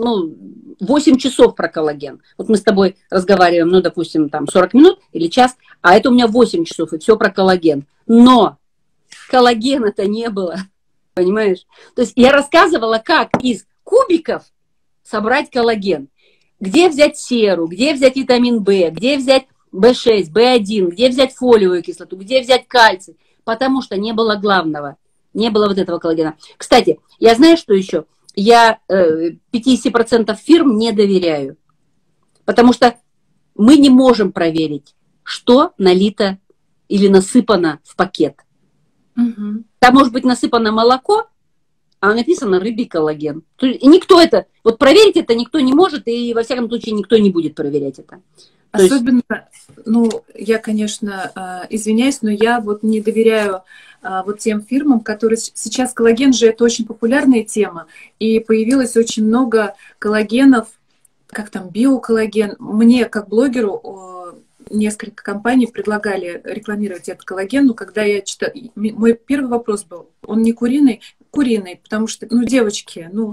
8 часов про коллаген. Вот мы с тобой разговариваем, допустим, там 40 минут или час, а это у меня 8 часов, и все про коллаген. Но коллагена-то не было, понимаешь? То есть я рассказывала, как из кубиков собрать коллаген. Где взять серу, где взять витамин В, где взять В6, В1, где взять фолиевую кислоту, где взять кальций. Потому что не было главного, не было вот этого коллагена. Кстати, я знаю, что еще? Я 50% фирм не доверяю, потому что мы не можем проверить, что налито или насыпано в пакет. Угу. Там может быть насыпано молоко, а написано рыбий коллаген. И никто это, вот проверить это никто не может, и во всяком случае никто не будет проверять это. Особенно, я, конечно, извиняюсь, но я вот не доверяю вот тем фирмам, которые... Сейчас коллаген же это очень популярная тема, и появилось очень много коллагенов, как там, биоколлаген. Мне, как блогеру, несколько компаний предлагали рекламировать этот коллаген, но когда я читала, мой первый вопрос был, он не куриный? Куриный, потому что, ну, девочки, ну,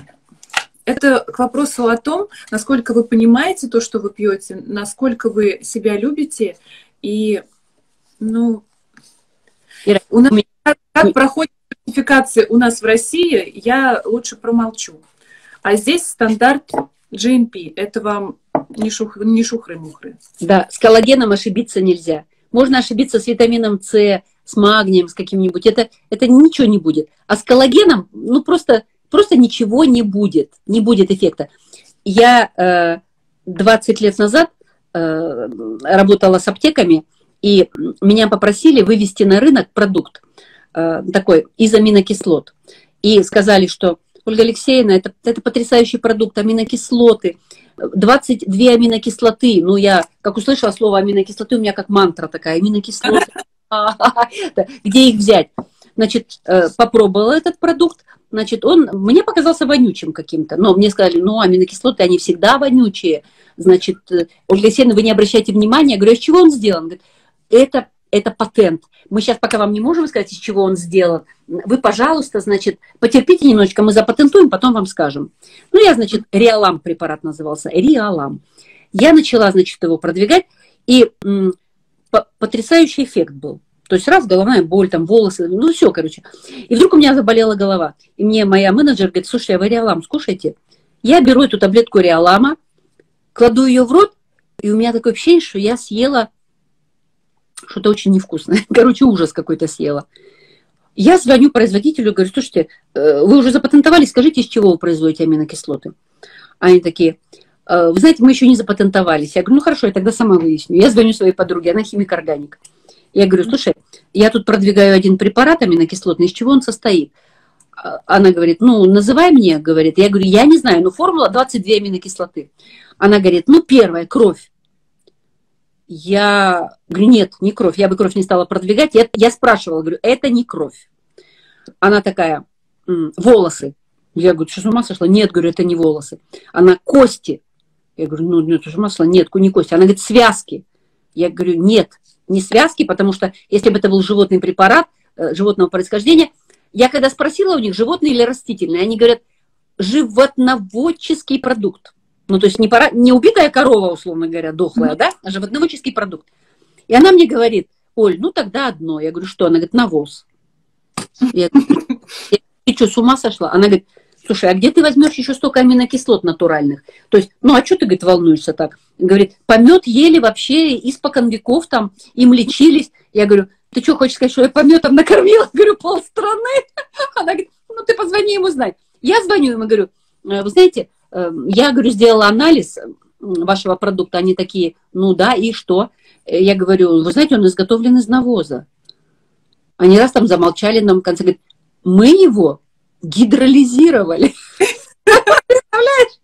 это к вопросу о том, насколько вы понимаете то, что вы пьете, насколько вы себя любите, и, ну, у нас, как проходит сертификация у нас в России, я лучше промолчу. А здесь стандарт GMP, это вам не шухры-мухры. Да, с коллагеном ошибиться нельзя. Можно ошибиться с витамином С, с магнием, с каким-нибудь. Это ничего не будет. А с коллагеном, ну, просто ничего не будет. Не будет эффекта. Я 20 лет назад работала с аптеками, и меня попросили вывести на рынок продукт такой из аминокислот. И сказали, что Ольга Алексеевна, это потрясающий продукт, аминокислоты, 22 аминокислоты. Ну, я, как услышала слово аминокислоты, у меня как мантра такая, аминокислоты. Где их взять? Значит, попробовала этот продукт, значит, он мне показался вонючим каким-то. Но мне сказали, ну, аминокислоты, они всегда вонючие. Значит, Ольга Алексеевна, вы не обращайте внимания. Я говорю, а из чего он сделан? Говорит, это патент. Мы сейчас пока вам не можем сказать, из чего он сделан. Вы, пожалуйста, значит, потерпите немножечко, мы запатентуем, потом вам скажем. Ну, я, значит, Риолам препарат назывался, Риолам. Я начала, значит, его продвигать, и потрясающий эффект был. То есть раз головная боль, там волосы, ну все, короче. И вдруг у меня заболела голова. И мне моя менеджер говорит, слушай, а вы Риолам скушайте? Я беру эту таблетку Риолама, кладу ее в рот, и у меня такое ощущение, что я съела что-то очень невкусное. Короче, ужас какой-то съела. Я звоню производителю, говорю, слушайте, вы уже запатентовали, скажите, из чего вы производите аминокислоты? Они такие, вы знаете, мы еще не запатентовались. Я говорю, ну хорошо, я тогда сама выясню. Я звоню своей подруге, она химик-органик. Я говорю, слушай, я тут продвигаю один препарат аминокислотный, из чего он состоит? Она говорит, ну, называй мне, говорит. Я говорю, я не знаю, но формула 22 аминокислоты. Она говорит, ну, первая, кровь. Я говорю, нет, не кровь, я бы кровь не стала продвигать. Я спрашивала, говорю, это не кровь. Она такая, волосы. Я говорю, что с ума сошла? Нет, говорю, это не волосы. Она, кости. Я говорю, ну, нет, ты с ума сошла? Нет, не кости. Она говорит, связки. Я говорю, нет, не связки, потому что если бы это был животный препарат, животного происхождения, я когда спросила у них, животный или растительный, они говорят, животноводческий продукт. Ну, то есть не убитая корова, условно говоря, дохлая, да, а животноводческий продукт. И она мне говорит, Оль, ну тогда одно. Я говорю, что? Она говорит, навоз. Я говорю, ты что, с ума сошла? Она говорит, слушай, а где ты возьмешь еще столько аминокислот натуральных? То есть, ну, а что ты, говорит, волнуешься так? Говорит, помет ели вообще испокон веков там, им лечились. Я говорю, ты что, хочешь сказать, что я пометом накормила? Говорю, полстраны. Она говорит, ну, ты позвони ему знать. Я звоню ему, говорю, вы знаете, я, говорю, сделала анализ вашего продукта. Они такие, ну да, и что? Я говорю, вы знаете, он изготовлен из навоза. Они раз там замолчали, нам в конце говорят, мы его гидролизировали. Представляешь?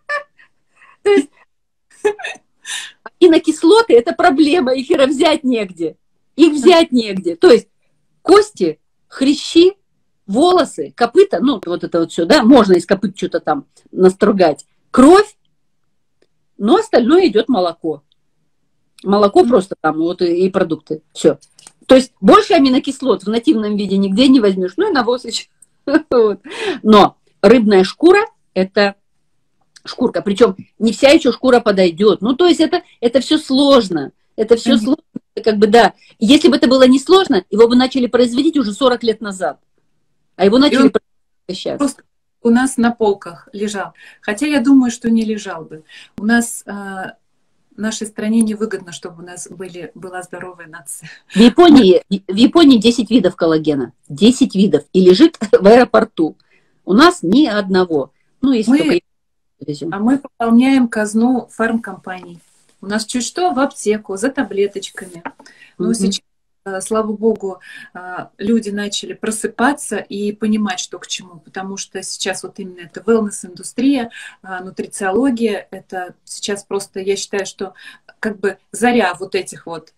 То есть аминокислоты – это проблема, их взять негде. Их взять негде. То есть кости, хрящи, волосы, копыта, ну, вот это вот все, да, можно из копыт что-то там настругать. Кровь, но остальное идет молоко. Молоко просто там, вот и продукты. Все. То есть больше аминокислот в нативном виде нигде не возьмешь. Ну и навоз еще. Вот. Но рыбная шкура – это шкурка. Причем не вся еще шкура подойдет. Ну, то есть это все сложно. Это все сложно. Как бы, да. Если бы это было не сложно, его бы начали производить уже 40 лет назад. А его начали производить сейчас. Просто у нас на полках лежал. Хотя я думаю, что не лежал бы. У нас в нашей стране невыгодно, чтобы у нас была здоровая нация. В Японии 10 видов коллагена. 10 видов. И лежит в аэропорту. У нас ни одного. Ну, если только везем. А мы пополняем казну фармкомпаний. У нас чуть что в аптеку за таблеточками. Но сейчас, слава богу, люди начали просыпаться и понимать, что к чему. Потому что сейчас вот именно это wellness-индустрия, нутрициология, это сейчас просто, я считаю, что как бы заря вот этих вот...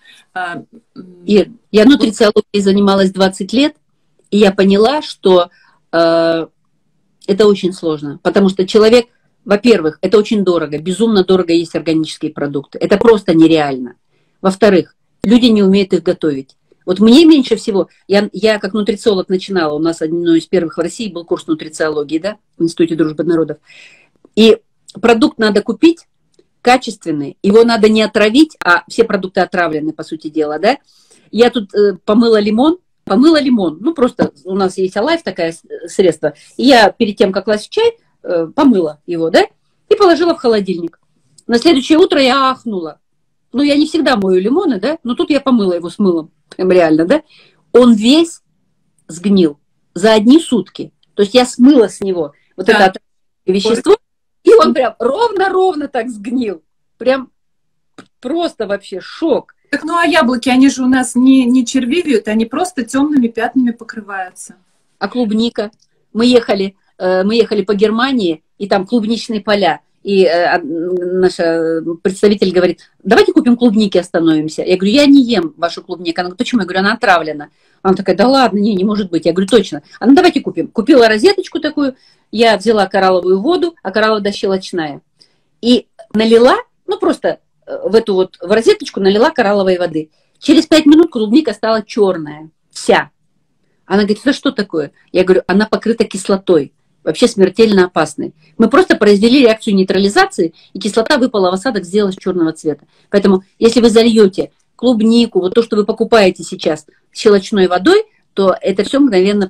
Я нутрициологией занималась 20 лет, и я поняла, что это очень сложно. Потому что человек... Во-первых, это очень дорого, безумно дорого есть органические продукты. Это просто нереально. Во-вторых, люди не умеют их готовить. Вот мне меньше всего, я как нутрициолог начинала, у нас одно из первых в России был курс нутрициологии, да, в Институте дружбы народов. И продукт надо купить качественный, его надо не отравить, а все продукты отравлены, по сути дела, да. Я тут помыла лимон, ну просто у нас есть Alive такое средство, и я перед тем, как класть в чай, помыла его, да, и положила в холодильник. На следующее утро я ахнула. Ну, я не всегда мою лимоны, да, но тут я помыла его с мылом, прям реально, да. Он весь сгнил за одни сутки. То есть я смыла с него вот это вещество, и он прям ровно-ровно так сгнил. Прям просто вообще шок. Так, ну а яблоки, они же у нас не червивеют, они просто темными пятнами покрываются. А клубника? Мы ехали по Германии, и там клубничные поля. И наша представитель говорит, давайте купим клубники, остановимся. Я говорю, я не ем вашу клубнику. Она говорит, почему? Я говорю, она отравлена. Она такая, да ладно, не может быть. Я говорю, точно. Она, давайте купим. Купила розеточку такую, я взяла коралловую воду, а коралловая вода щелочная. И налила, ну просто в розеточку налила коралловой воды. Через 5 минут клубника стала черная, вся. Она говорит, это что такое? Я говорю, она покрыта кислотой, вообще смертельно опасной. Мы просто произвели реакцию нейтрализации, и кислота выпала в осадок, сделалась черного цвета. Поэтому, если вы зальете клубнику, вот то, что вы покупаете сейчас, щелочной водой, то это все мгновенно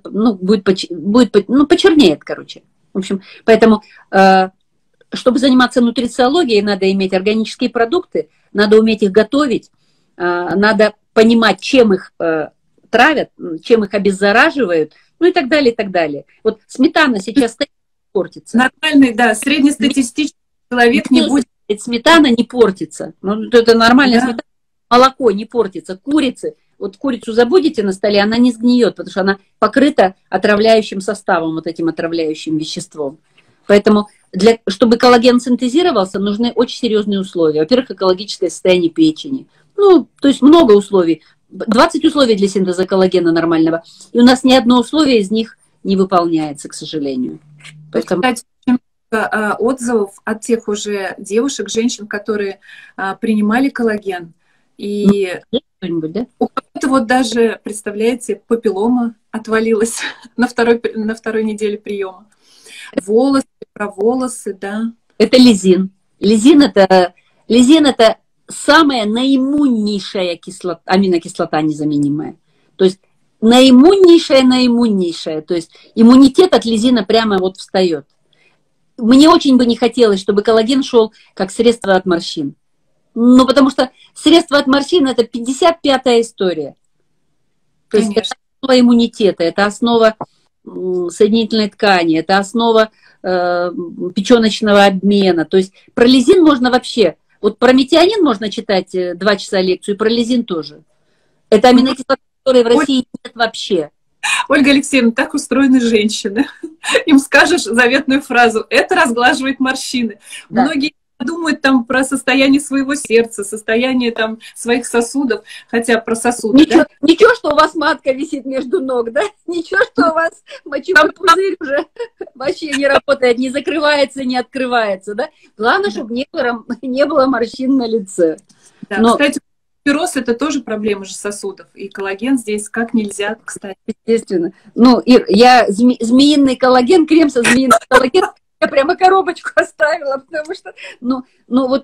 почернеет, короче. В общем, поэтому, чтобы заниматься нутрициологией, надо иметь органические продукты, надо уметь их готовить, надо понимать, чем их травят, чем их обеззараживают, ну и так далее, и так далее. Вот сметана сейчас портится. Нормальный, да, среднестатистический человек не будет. Сметана не портится. Ну, это нормальная сметана. Молоко не портится. Курицы, вот курицу забудете на столе, она не сгниет, потому что она покрыта отравляющим составом, вот этим отравляющим веществом. Поэтому, чтобы коллаген синтезировался, нужны очень серьезные условия. Во-первых, экологическое состояние печени. Ну, то есть много условий. 20 условий для синтеза коллагена нормального. И у нас ни одно условие из них не выполняется, к сожалению. Поэтому... Кстати, отзывов от тех уже девушек, женщин, которые принимали коллаген. И да? у кого-то вот даже, представляете, папиллома отвалилась на второй неделе приема. Волосы, про волосы, да. Это лизин. Лизин это самая наиммуннейшая аминокислота незаменимая. То есть наиммуннейшая. То есть иммунитет от лизина прямо вот встает. Мне очень бы не хотелось, чтобы коллаген шел как средство от морщин. Ну, потому что средство от морщин это 55-я история. То есть это основа иммунитета, это основа соединительной ткани, это основа печеночного обмена. То есть про лизин можно вообще... Вот про метионин можно читать 2 часа лекцию, и про лизин тоже. Это аминокислоты, которые в России нет вообще. Ольга Алексеевна, так устроены женщины. Им скажешь заветную фразу, это разглаживает морщины. Да. Многие думают там про состояние своего сердца, состояние там своих сосудов, хотя про сосуды. Ничего, что у вас матка висит между ног, да? Ничего, что у вас мочевой пузырь уже вообще не работает, не закрывается, не открывается, да? Главное, чтобы не было морщин на лице. Да, но... Кстати, пироз это тоже проблема же сосудов, и коллаген здесь как нельзя, кстати. Естественно. Ну, Ир, я змеиный коллаген, крем со змеиным коллагеном, я прямо коробочку оставила, потому что, думаю,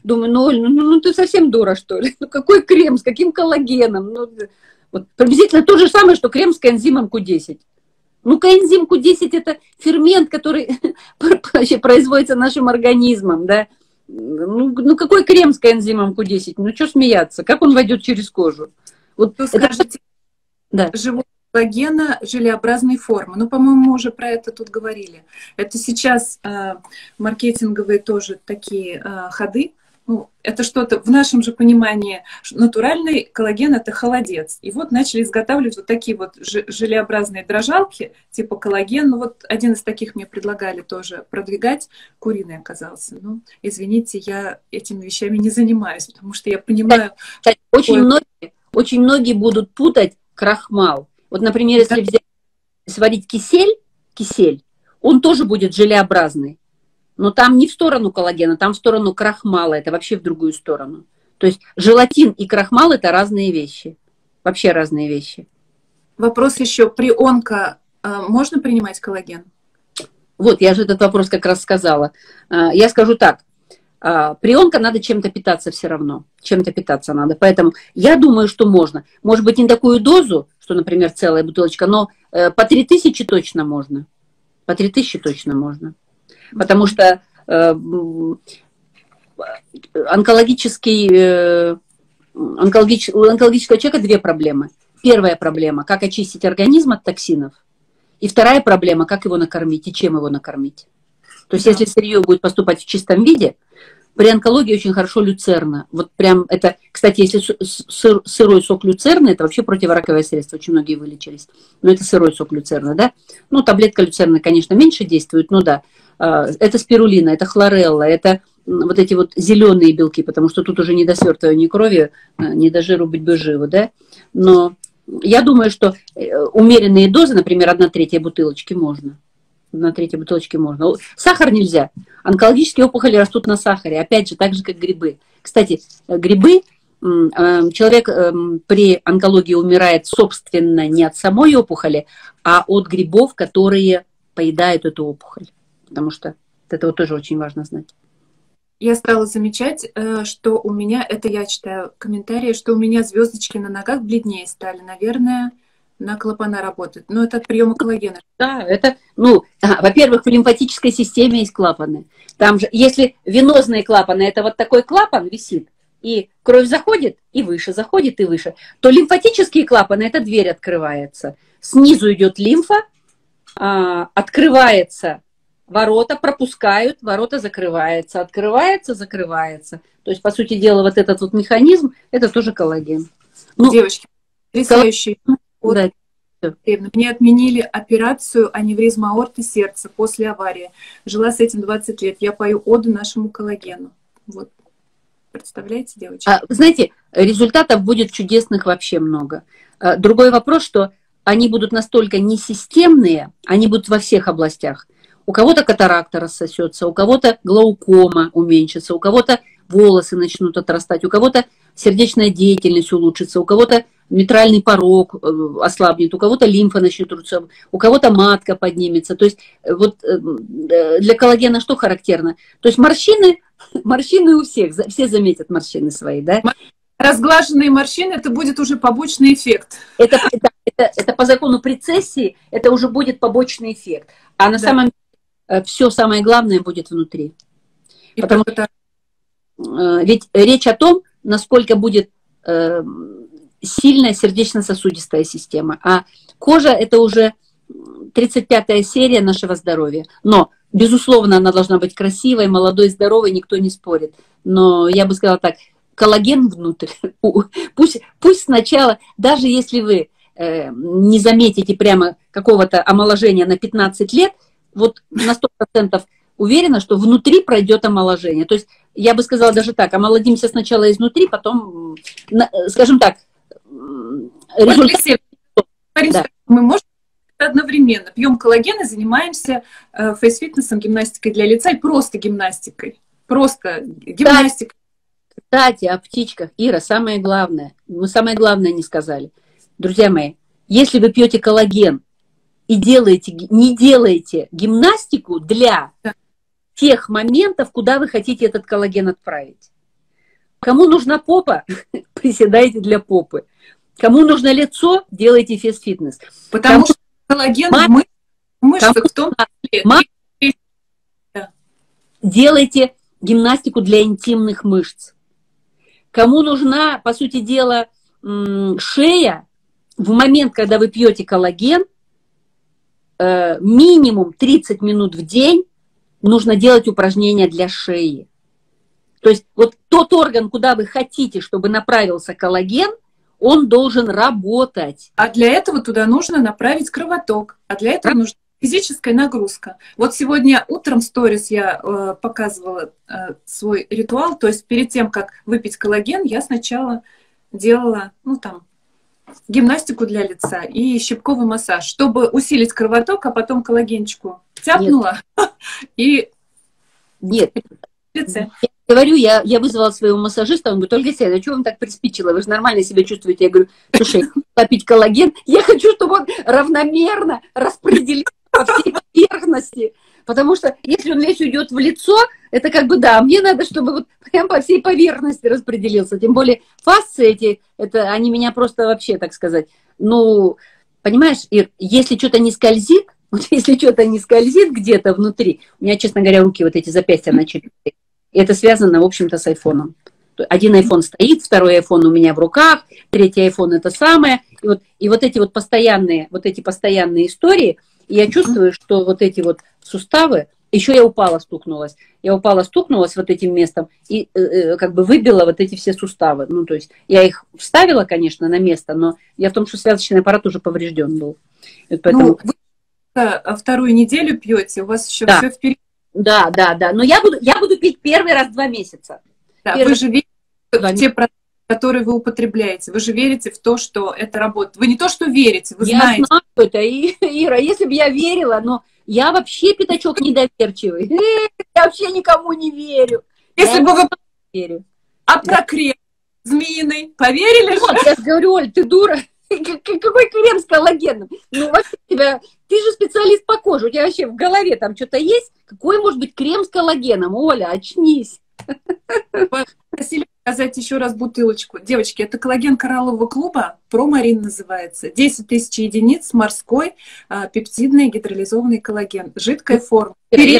Оль, ты совсем дура, что ли? Ну, какой крем, с каким коллагеном? Ну, вот, приблизительно то же самое, что крем с коэнзимом Q10. Ну, коэнзим Q10 это фермент, который вообще производится нашим организмом, да? Ну, какой крем с коэнзимом Q10? Ну, что смеяться? Как он войдет через кожу? Вот скажите, да. Живот коллагена желеобразной формы. Ну, по-моему, мы уже про это тут говорили. Это сейчас маркетинговые тоже такие ходы. Ну, это что-то в нашем же понимании. Натуральный коллаген – это холодец. И вот начали изготавливать вот такие вот желеобразные дрожалки, типа коллаген. Ну, вот один из таких мне предлагали тоже продвигать. Куриный оказался. Ну, извините, я этими вещами не занимаюсь, потому что я понимаю... Очень многие будут путать крахмал. Вот, например, если сварить кисель, он тоже будет желеобразный. Но там не в сторону коллагена, там в сторону крахмала, это вообще в другую сторону. То есть желатин и крахмал – это разные вещи. Вообще разные вещи. Вопрос еще. При онко можно принимать коллаген? Вот, я же этот вопрос как раз сказала. Я скажу так. При онко надо чем-то питаться все равно. Чем-то питаться надо. Поэтому я думаю, что можно. Может быть, не такую дозу, что, например, целая бутылочка, но по 3000 точно можно. По 3000 точно можно. Потому что у онкологического человека две проблемы. Первая проблема – как очистить организм от токсинов. И вторая проблема – как его накормить и чем его накормить. То есть, если сырье будет поступать в чистом виде, при онкологии очень хорошо люцерна. Вот прям это, кстати, если сырой сок люцерны, это вообще противораковое средство. Очень многие вылечились. Но это сырой сок люцерны, да? Ну, таблетка люцерны, конечно, меньше действует, но да. Это спирулина, это хлорелла, это вот эти вот зеленые белки, потому что тут уже не до свертывания крови, не до жиру быть бы живо, да? Но я думаю, что умеренные дозы, например, 1/3 бутылочки можно. 1/3 бутылочки можно. Сахар нельзя. Онкологические опухоли растут на сахаре. Опять же, так же, как грибы. Кстати, грибы, человек при онкологии умирает, собственно, не от самой опухоли, а от грибов, которые поедают эту опухоль. Потому что это вот тоже очень важно знать. Я стала замечать, что у меня, это я читаю комментарии, что у меня звездочки на ногах бледнее стали. Наверное, на клапана работает. Но это от приема коллагена. Да, это, во-первых, в лимфатической системе есть клапаны. Там же, если венозные клапаны, это вот такой клапан висит, и кровь заходит, и выше, заходит, и выше, то лимфатические клапаны, это дверь открывается. Снизу идет лимфа, открывается ворота, пропускают, ворота закрываются, открывается, закрывается. То есть, по сути дела, вот этот вот механизм, это тоже коллаген. Девочки, потрясающий. Да. Мне отменили операцию аневризма аорты сердца после аварии. Жила с этим 20 лет. Я пою оду нашему коллагену. Вот. Представляете, девочки? Знаете, результатов будет чудесных вообще много. Другой вопрос, что они будут настолько несистемные, они будут во всех областях. У кого-то катаракта рассосется, у кого-то глаукома уменьшится, у кого-то волосы начнут отрастать, у кого-то сердечная деятельность улучшится, у кого-то митральный порог ослабнет, у кого-то лимфа начнет рушиться, у кого-то матка поднимется. То есть вот для коллагена что характерно? То есть морщины у всех, все заметят морщины свои, да? Разглаженные морщины, это будет уже побочный эффект. Это по закону прецессии, это уже будет побочный эффект. А на самом деле все самое главное будет внутри. Потому что ведь речь о том, насколько будет сильная сердечно-сосудистая система. А кожа – это уже 35-я серия нашего здоровья. Но, безусловно, она должна быть красивой, молодой, здоровой, никто не спорит. Но я бы сказала так, коллаген внутрь. Пусть сначала, даже если вы не заметите прямо какого-то омоложения на 15 лет, вот на 100% уверена, что внутри пройдет омоложение. То есть я бы сказала даже так, омолодимся сначала изнутри, потом, скажем так, результат... Да. Мы можем одновременно пьем коллаген и занимаемся фейс-фитнесом, гимнастикой для лица и просто гимнастикой. Просто гимнастикой. Кстати, о птичках. Ира, самое главное, мы самое главное не сказали. Друзья мои, если вы пьете коллаген и не делаете гимнастику для тех моментов, куда вы хотите этот коллаген отправить. Кому нужна попа, приседайте для попы. Кому нужно лицо, делайте фейс-фитнес. Потому что коллаген в мышцах в том числе. Делайте гимнастику для интимных мышц. Кому нужна, по сути дела, шея, в момент, когда вы пьете коллаген, минимум 30 минут в день нужно делать упражнения для шеи. То есть вот тот орган, куда вы хотите, чтобы направился коллаген, он должен работать. А для этого туда нужно направить кровоток. А для этого нужна физическая нагрузка. Вот сегодня утром в сторис я показывала свой ритуал. То есть перед тем, как выпить коллаген, я сначала делала, гимнастику для лица и щипковый массаж, чтобы усилить кровоток, а потом коллагенчику тяпнула и... Нет. говорю, я вызвала своего массажиста, он говорит: Ольга Алексеевна, а что вам так приспичило? Вы же нормально себя чувствуете. Я говорю: слушай, попить коллаген, я хочу, чтобы он равномерно распределился по всей поверхности. Потому что если он весь уйдет в лицо, это как бы да, мне надо, чтобы вот прям по всей поверхности распределился. Тем более фасции эти, это они меня просто вообще, так сказать, ну, понимаешь, Ир, если что-то не скользит, вот если что-то не скользит где-то внутри, у меня, честно говоря, руки вот эти запястья начали. И это связано, в общем-то, с айфоном. Один айфон стоит, второй айфон у меня в руках, третий айфон это самое. И вот эти постоянные истории, и я чувствую, что вот эти вот суставы, еще я упала, стукнулась. Я упала, стукнулась вот этим местом и как бы выбила вот эти все суставы. Ну, то есть я их вставила, конечно, на место, но я в том, что связочный аппарат уже поврежден был. Поэтому... Ну, вы вторую неделю пьете, у вас еще да. Все впереди. Да. Но я буду пить первый раз в 2 месяца. Да, вы же верите в те продукты, которые вы употребляете. Вы же верите в то, что это работает. Вы не то, что верите, вы знаете. Я знаю это, Ира, если бы я верила, но я вообще пятачок недоверчивый. Я вообще никому не верю. Если бы вы верю. А про крем змеиный поверили? Вот, я же говорю: Оль, ты дура. Какой крем с коллагеном? Ну, вообще, ты же специалист по коже, у тебя вообще в голове там что-то есть? Какой может быть крем с коллагеном? Оля, очнись. Просили показать еще раз бутылочку. Девочки, это коллаген кораллового клуба, Промарин называется. 10 000 единиц, морской, пептидный гидролизованный коллаген. Жидкая форма.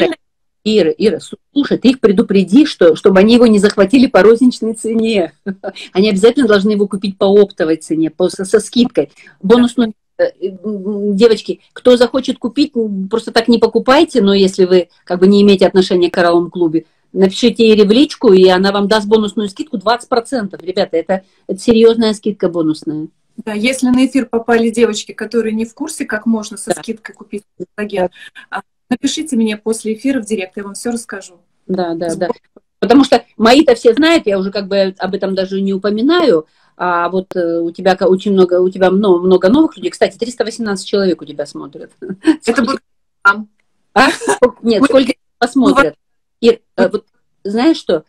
Ира, слушай, ты их предупреди, чтобы они его не захватили по розничной цене. Они обязательно должны его купить по оптовой цене, со скидкой. Бонусную. Девочки, кто захочет купить, просто так не покупайте, но если вы как бы не имеете отношения к коралловому клубу, напишите Ире в личку, и она вам даст бонусную скидку 20%. Ребята, это серьезная скидка бонусная. Да, если на эфир попали девочки, которые не в курсе, как можно со скидкой купить коллаген, напишите мне после эфира в директ, я вам все расскажу. Да. Потому что мои-то все знают, я уже как бы об этом даже не упоминаю, а вот у тебя очень много, у тебя много новых людей. Кстати, 318 человек у тебя смотрят. Это будет там. Нет, сколько посмотрят. И вот знаешь что?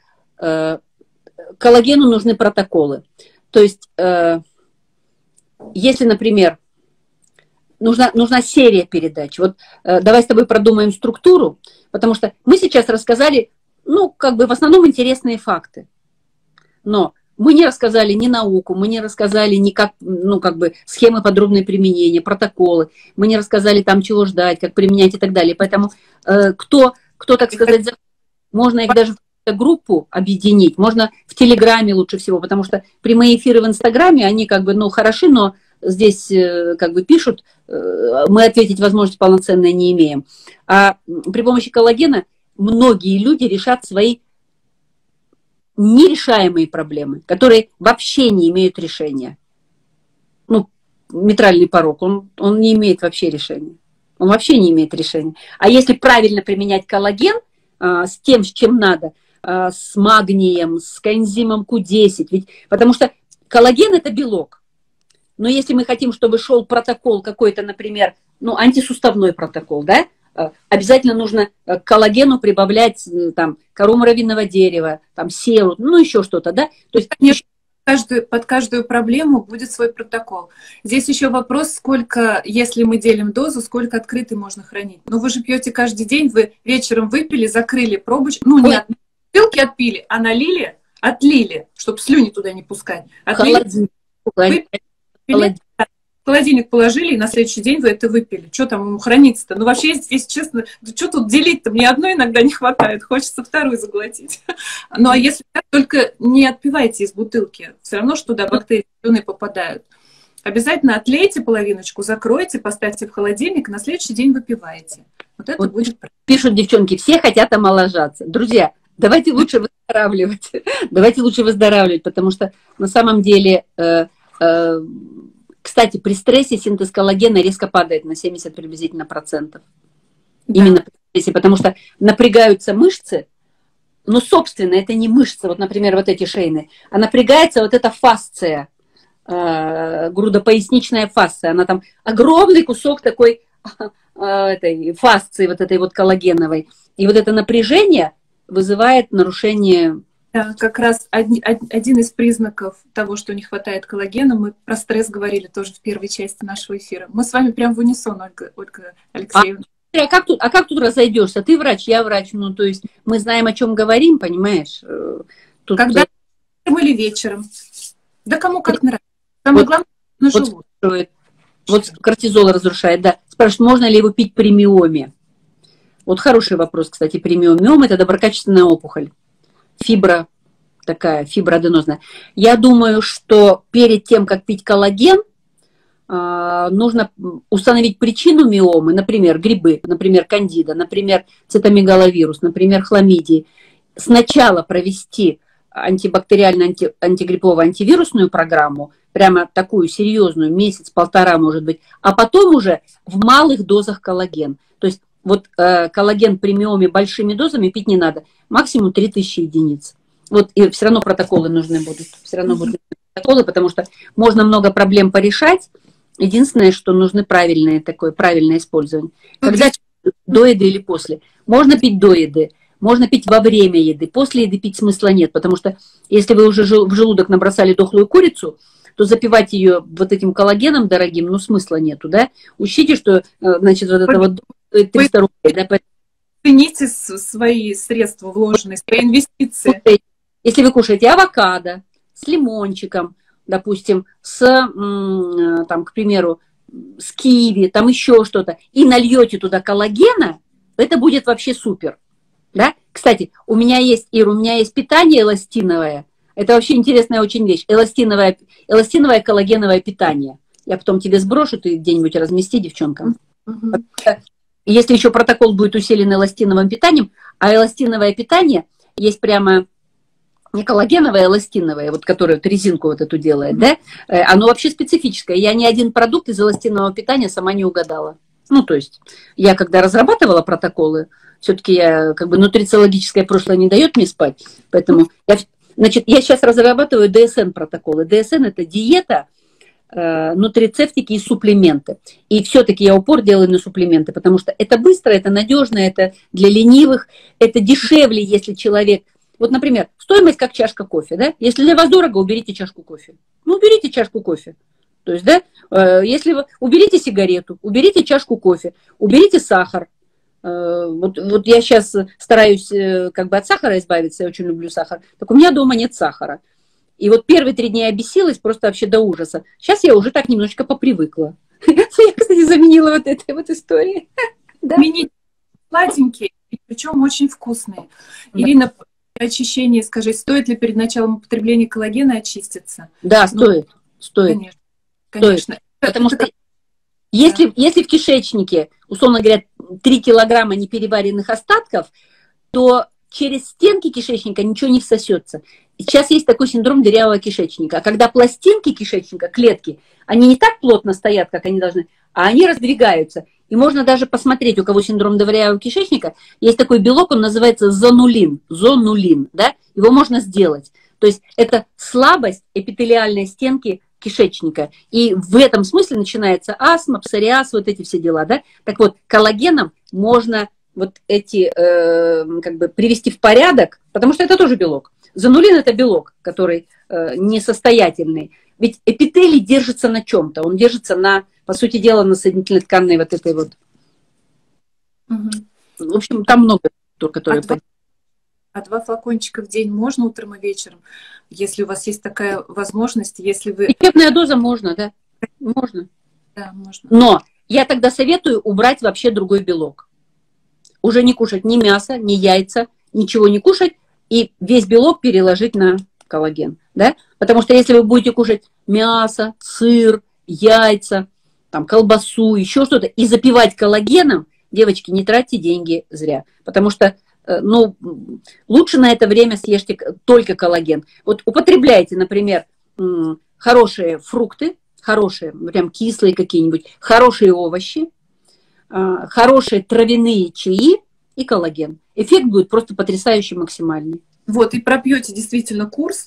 Коллагену нужны протоколы. То есть, если, например, нужна серия передач. Вот давай с тобой продумаем структуру, потому что мы сейчас рассказали, ну, как бы в основном интересные факты. Но мы не рассказали ни науку, мы не рассказали ни как, ну, как бы схемы подробного применения, протоколы, мы не рассказали там, чего ждать, как применять и так далее. Поэтому кто, так сказать, можно их даже в группу объединить, можно в Телеграме лучше всего, потому что прямые эфиры в Инстаграме, они как бы, ну, хороши, но здесь как бы пишут, мы ответить возможности полноценной не имеем. А при помощи коллагена многие люди решат свои нерешаемые проблемы, которые вообще не имеют решения. Ну, митральный порог, он не имеет вообще решения. Он вообще не имеет решения. А если правильно применять коллаген с тем, с чем надо, с магнием, с коэнзимом Q10, ведь, потому что коллаген – это белок. Но если мы хотим, чтобы шел протокол какой-то, например, ну, антисуставной протокол, да, обязательно нужно к коллагену прибавлять там кору муравьиного дерева, там серу, ну, еще что-то, да. То есть, конечно, под каждую проблему будет свой протокол. Здесь еще вопрос, сколько, если мы делим дозу, сколько открытой можно хранить. Ну, вы же пьете каждый день, вы вечером выпили, закрыли пробочку, ну, не от бутылки отпили, а налили, отлили, чтобы слюни туда не пускать. Отлили, в холодильник положили, и на следующий день вы это выпили. Что там ему хранится-то? Ну, вообще, если честно, что тут делить-то? Мне одной иногда не хватает, хочется вторую заглотить. Ну, а если так, только не отпивайте из бутылки. Все равно, что туда бактерии слюны попадают. Обязательно отлейте половиночку, закройте, поставьте в холодильник, и на следующий день выпиваете. Вот это вот будет правильно. Пишут девчонки, все хотят омоложаться. Друзья, давайте лучше выздоравливать. Давайте лучше выздоравливать, потому что на самом деле... Кстати, при стрессе синтез коллагена резко падает на 70 приблизительно процентов. Да. Именно при стрессе, потому что напрягаются мышцы, но, собственно, это не мышцы, вот, например, вот эти шейные, а напрягается вот эта фасция, грудопоясничная фасция, она там огромный кусок такой этой фасции, вот этой вот коллагеновой. И вот это напряжение вызывает нарушение Да, как раз один из признаков того, что не хватает коллагена, мы про стресс говорили тоже в первой части нашего эфира. Мы с вами прям в унисон, Ольга Алексеевна. А как тут разойдешься? Ты врач, я врач. Ну, то есть мы знаем, о чем говорим, понимаешь? Тут... Когда или вечером. Да кому как нравится. Самое главное, на желудок. Вот кортизол разрушает, да. Спрашивают, можно ли его пить при миоме? Вот хороший вопрос, кстати, при миоме. Миом – это доброкачественная опухоль. Фибра такая, фиброаденозная. Я думаю, что перед тем, как пить коллаген, нужно установить причину миомы, например, грибы, например, кандида, например, цитомегаловирус, например, хламидии. Сначала провести антибактериальную, антигрипповую, антивирусную программу, прямо такую серьезную, месяц-полтора, может быть, а потом уже в малых дозах коллаген. То есть вот коллаген при миоме большими дозами пить не надо, максимум 3000 единиц. Вот и все равно протоколы нужны будут, все равно будут протоколы, потому что можно много проблем порешать. Единственное, что нужны правильное использование. Когда до еды или после. Можно пить до еды, можно пить во время еды, после еды пить смысла нет, потому что если вы уже в желудок набросали дохлую курицу, то запивать ее вот этим коллагеном дорогим, ну смысла нету, да? Учтите, что, значит, вот это вот 300 рублей, да? Цените свои средства вложенные, свои инвестиции. Если вы кушаете авокадо с лимончиком, допустим, там, к примеру, с киви, там еще что-то, и нальете туда коллагена, это будет вообще супер. Да? Кстати, у меня есть, Ир, у меня есть питание эластиновое. Это вообще интересная очень вещь. Эластиновое коллагеновое питание. Я потом тебе сброшу, ты где-нибудь размести девчонкам. Если еще протокол будет усилен эластиновым питанием, а эластиновое питание есть прямо не коллагеновое, а эластиновое, вот, которое вот резинку вот эту делает, да, оно вообще специфическое. Я ни один продукт из эластинового питания сама не угадала. Ну, то есть, я когда разрабатывала протоколы, все-таки я, как бы, нутрициологическое прошлое не дает мне спать, поэтому, я сейчас разрабатываю ДСН-протоколы. ДСН – это диета, нутрицептики и суплементы. И все-таки я упор делаю на суплементы, потому что это быстро, это надежно, это для ленивых, это дешевле, если человек... Вот, например, стоимость как чашка кофе, да? Если для вас дорого, уберите чашку кофе. Ну, уберите чашку кофе. То есть, да, если вы уберите сигарету, уберите чашку кофе, уберите сахар. Вот я сейчас стараюсь как бы от сахара избавиться, я очень люблю сахар. Так у меня дома нет сахара. И вот первые 3 дня я бесилась просто вообще до ужаса. Сейчас я уже так немножечко попривыкла. Я, кстати, заменила вот этой вот истории. Заменить сладенькие, причем очень вкусные. Ирина, очищение, скажи, стоит ли перед началом употребления коллагена очиститься? Да, стоит. Конечно. Потому что если в кишечнике, условно говоря, 3 килограмма непереваренных остатков, то через стенки кишечника ничего не всосется. Сейчас есть такой синдром дырявого кишечника. А когда пластинки кишечника, клетки, они не так плотно стоят, как они должны, а они раздвигаются. И можно даже посмотреть, у кого синдром дырявого кишечника, есть такой белок, он называется зонулин, да, его можно сделать. То есть это слабость эпителиальной стенки кишечника. И в этом смысле начинается астма, псориаз, вот эти все дела, да. Так вот, коллагеном можно вот эти, как бы, привести в порядок, потому что это тоже белок. Зонулин – это белок, который несостоятельный. Ведь эпителий держится на чем-то. Он держится на, по сути дела, на соединительно-тканной вот этой вот. В общем, там много, которые... А 2 флакончика в день можно утром и вечером? Если у вас есть такая возможность, если вы... Лечебная доза можно, да? Можно. Да, можно. Но я тогда советую убрать вообще другой белок. Уже не кушать ни мясо, ни яйца, ничего не кушать, и весь белок переложить на коллаген, да? Потому что если вы будете кушать мясо, сыр, яйца, там, колбасу, еще что-то, и запивать коллагеном, девочки, не тратьте деньги зря. Потому что, ну, лучше на это время съешьте только коллаген. Вот употребляйте, например, хорошие фрукты, хорошие, прям кислые какие-нибудь, хорошие овощи, хорошие травяные чаи и коллаген. Эффект будет просто потрясающий, максимальный. Вот, и пропьете действительно курс,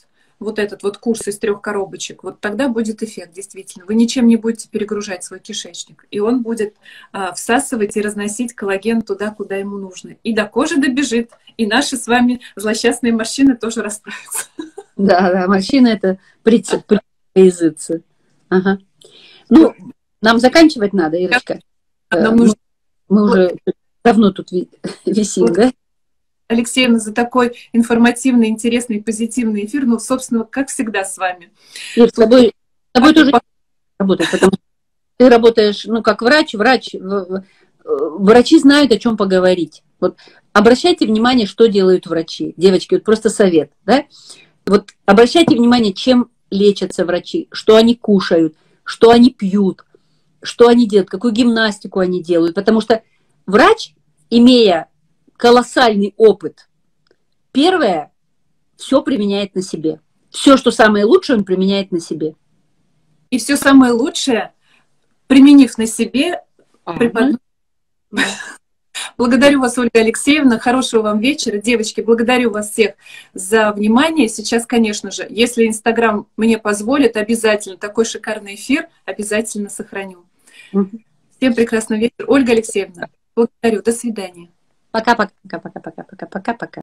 вот этот вот курс из 3 коробочек, вот тогда будет эффект, действительно. Вы ничем не будете перегружать свой кишечник, и он будет всасывать и разносить коллаген туда, куда ему нужно. И до кожи добежит, и наши с вами злосчастные морщины тоже расправятся. Да, да, морщина — это принцип языцы. Ага. Ну, нам заканчивать надо, Ирочка. Нам нужно... Мы уже давно тут висим, да? Алексеевна, за такой информативный, интересный, позитивный эфир. Ну, собственно, как всегда с вами. Ир, с тобой тоже работать, потому что ты работаешь, ну, как врач. Врачи знают, о чем поговорить. Вот обращайте внимание, что делают врачи. Девочки, вот просто совет, да? Вот обращайте внимание, чем лечатся врачи, что они кушают, что они пьют, что они делают, какую гимнастику они делают. Потому что врач, имея колоссальный опыт, первое, все применяет на себе. Все, что самое лучшее, он применяет на себе. И все самое лучшее, применив на себе, преподносит. Благодарю вас, Ольга Алексеевна. Хорошего вам вечера. Девочки, благодарю вас всех за внимание. Сейчас, конечно же, если Инстаграм мне позволит, обязательно такой шикарный эфир обязательно сохраню. Всем прекрасного вечера. Ольга Алексеевна, благодарю. До свидания. Пока-пока.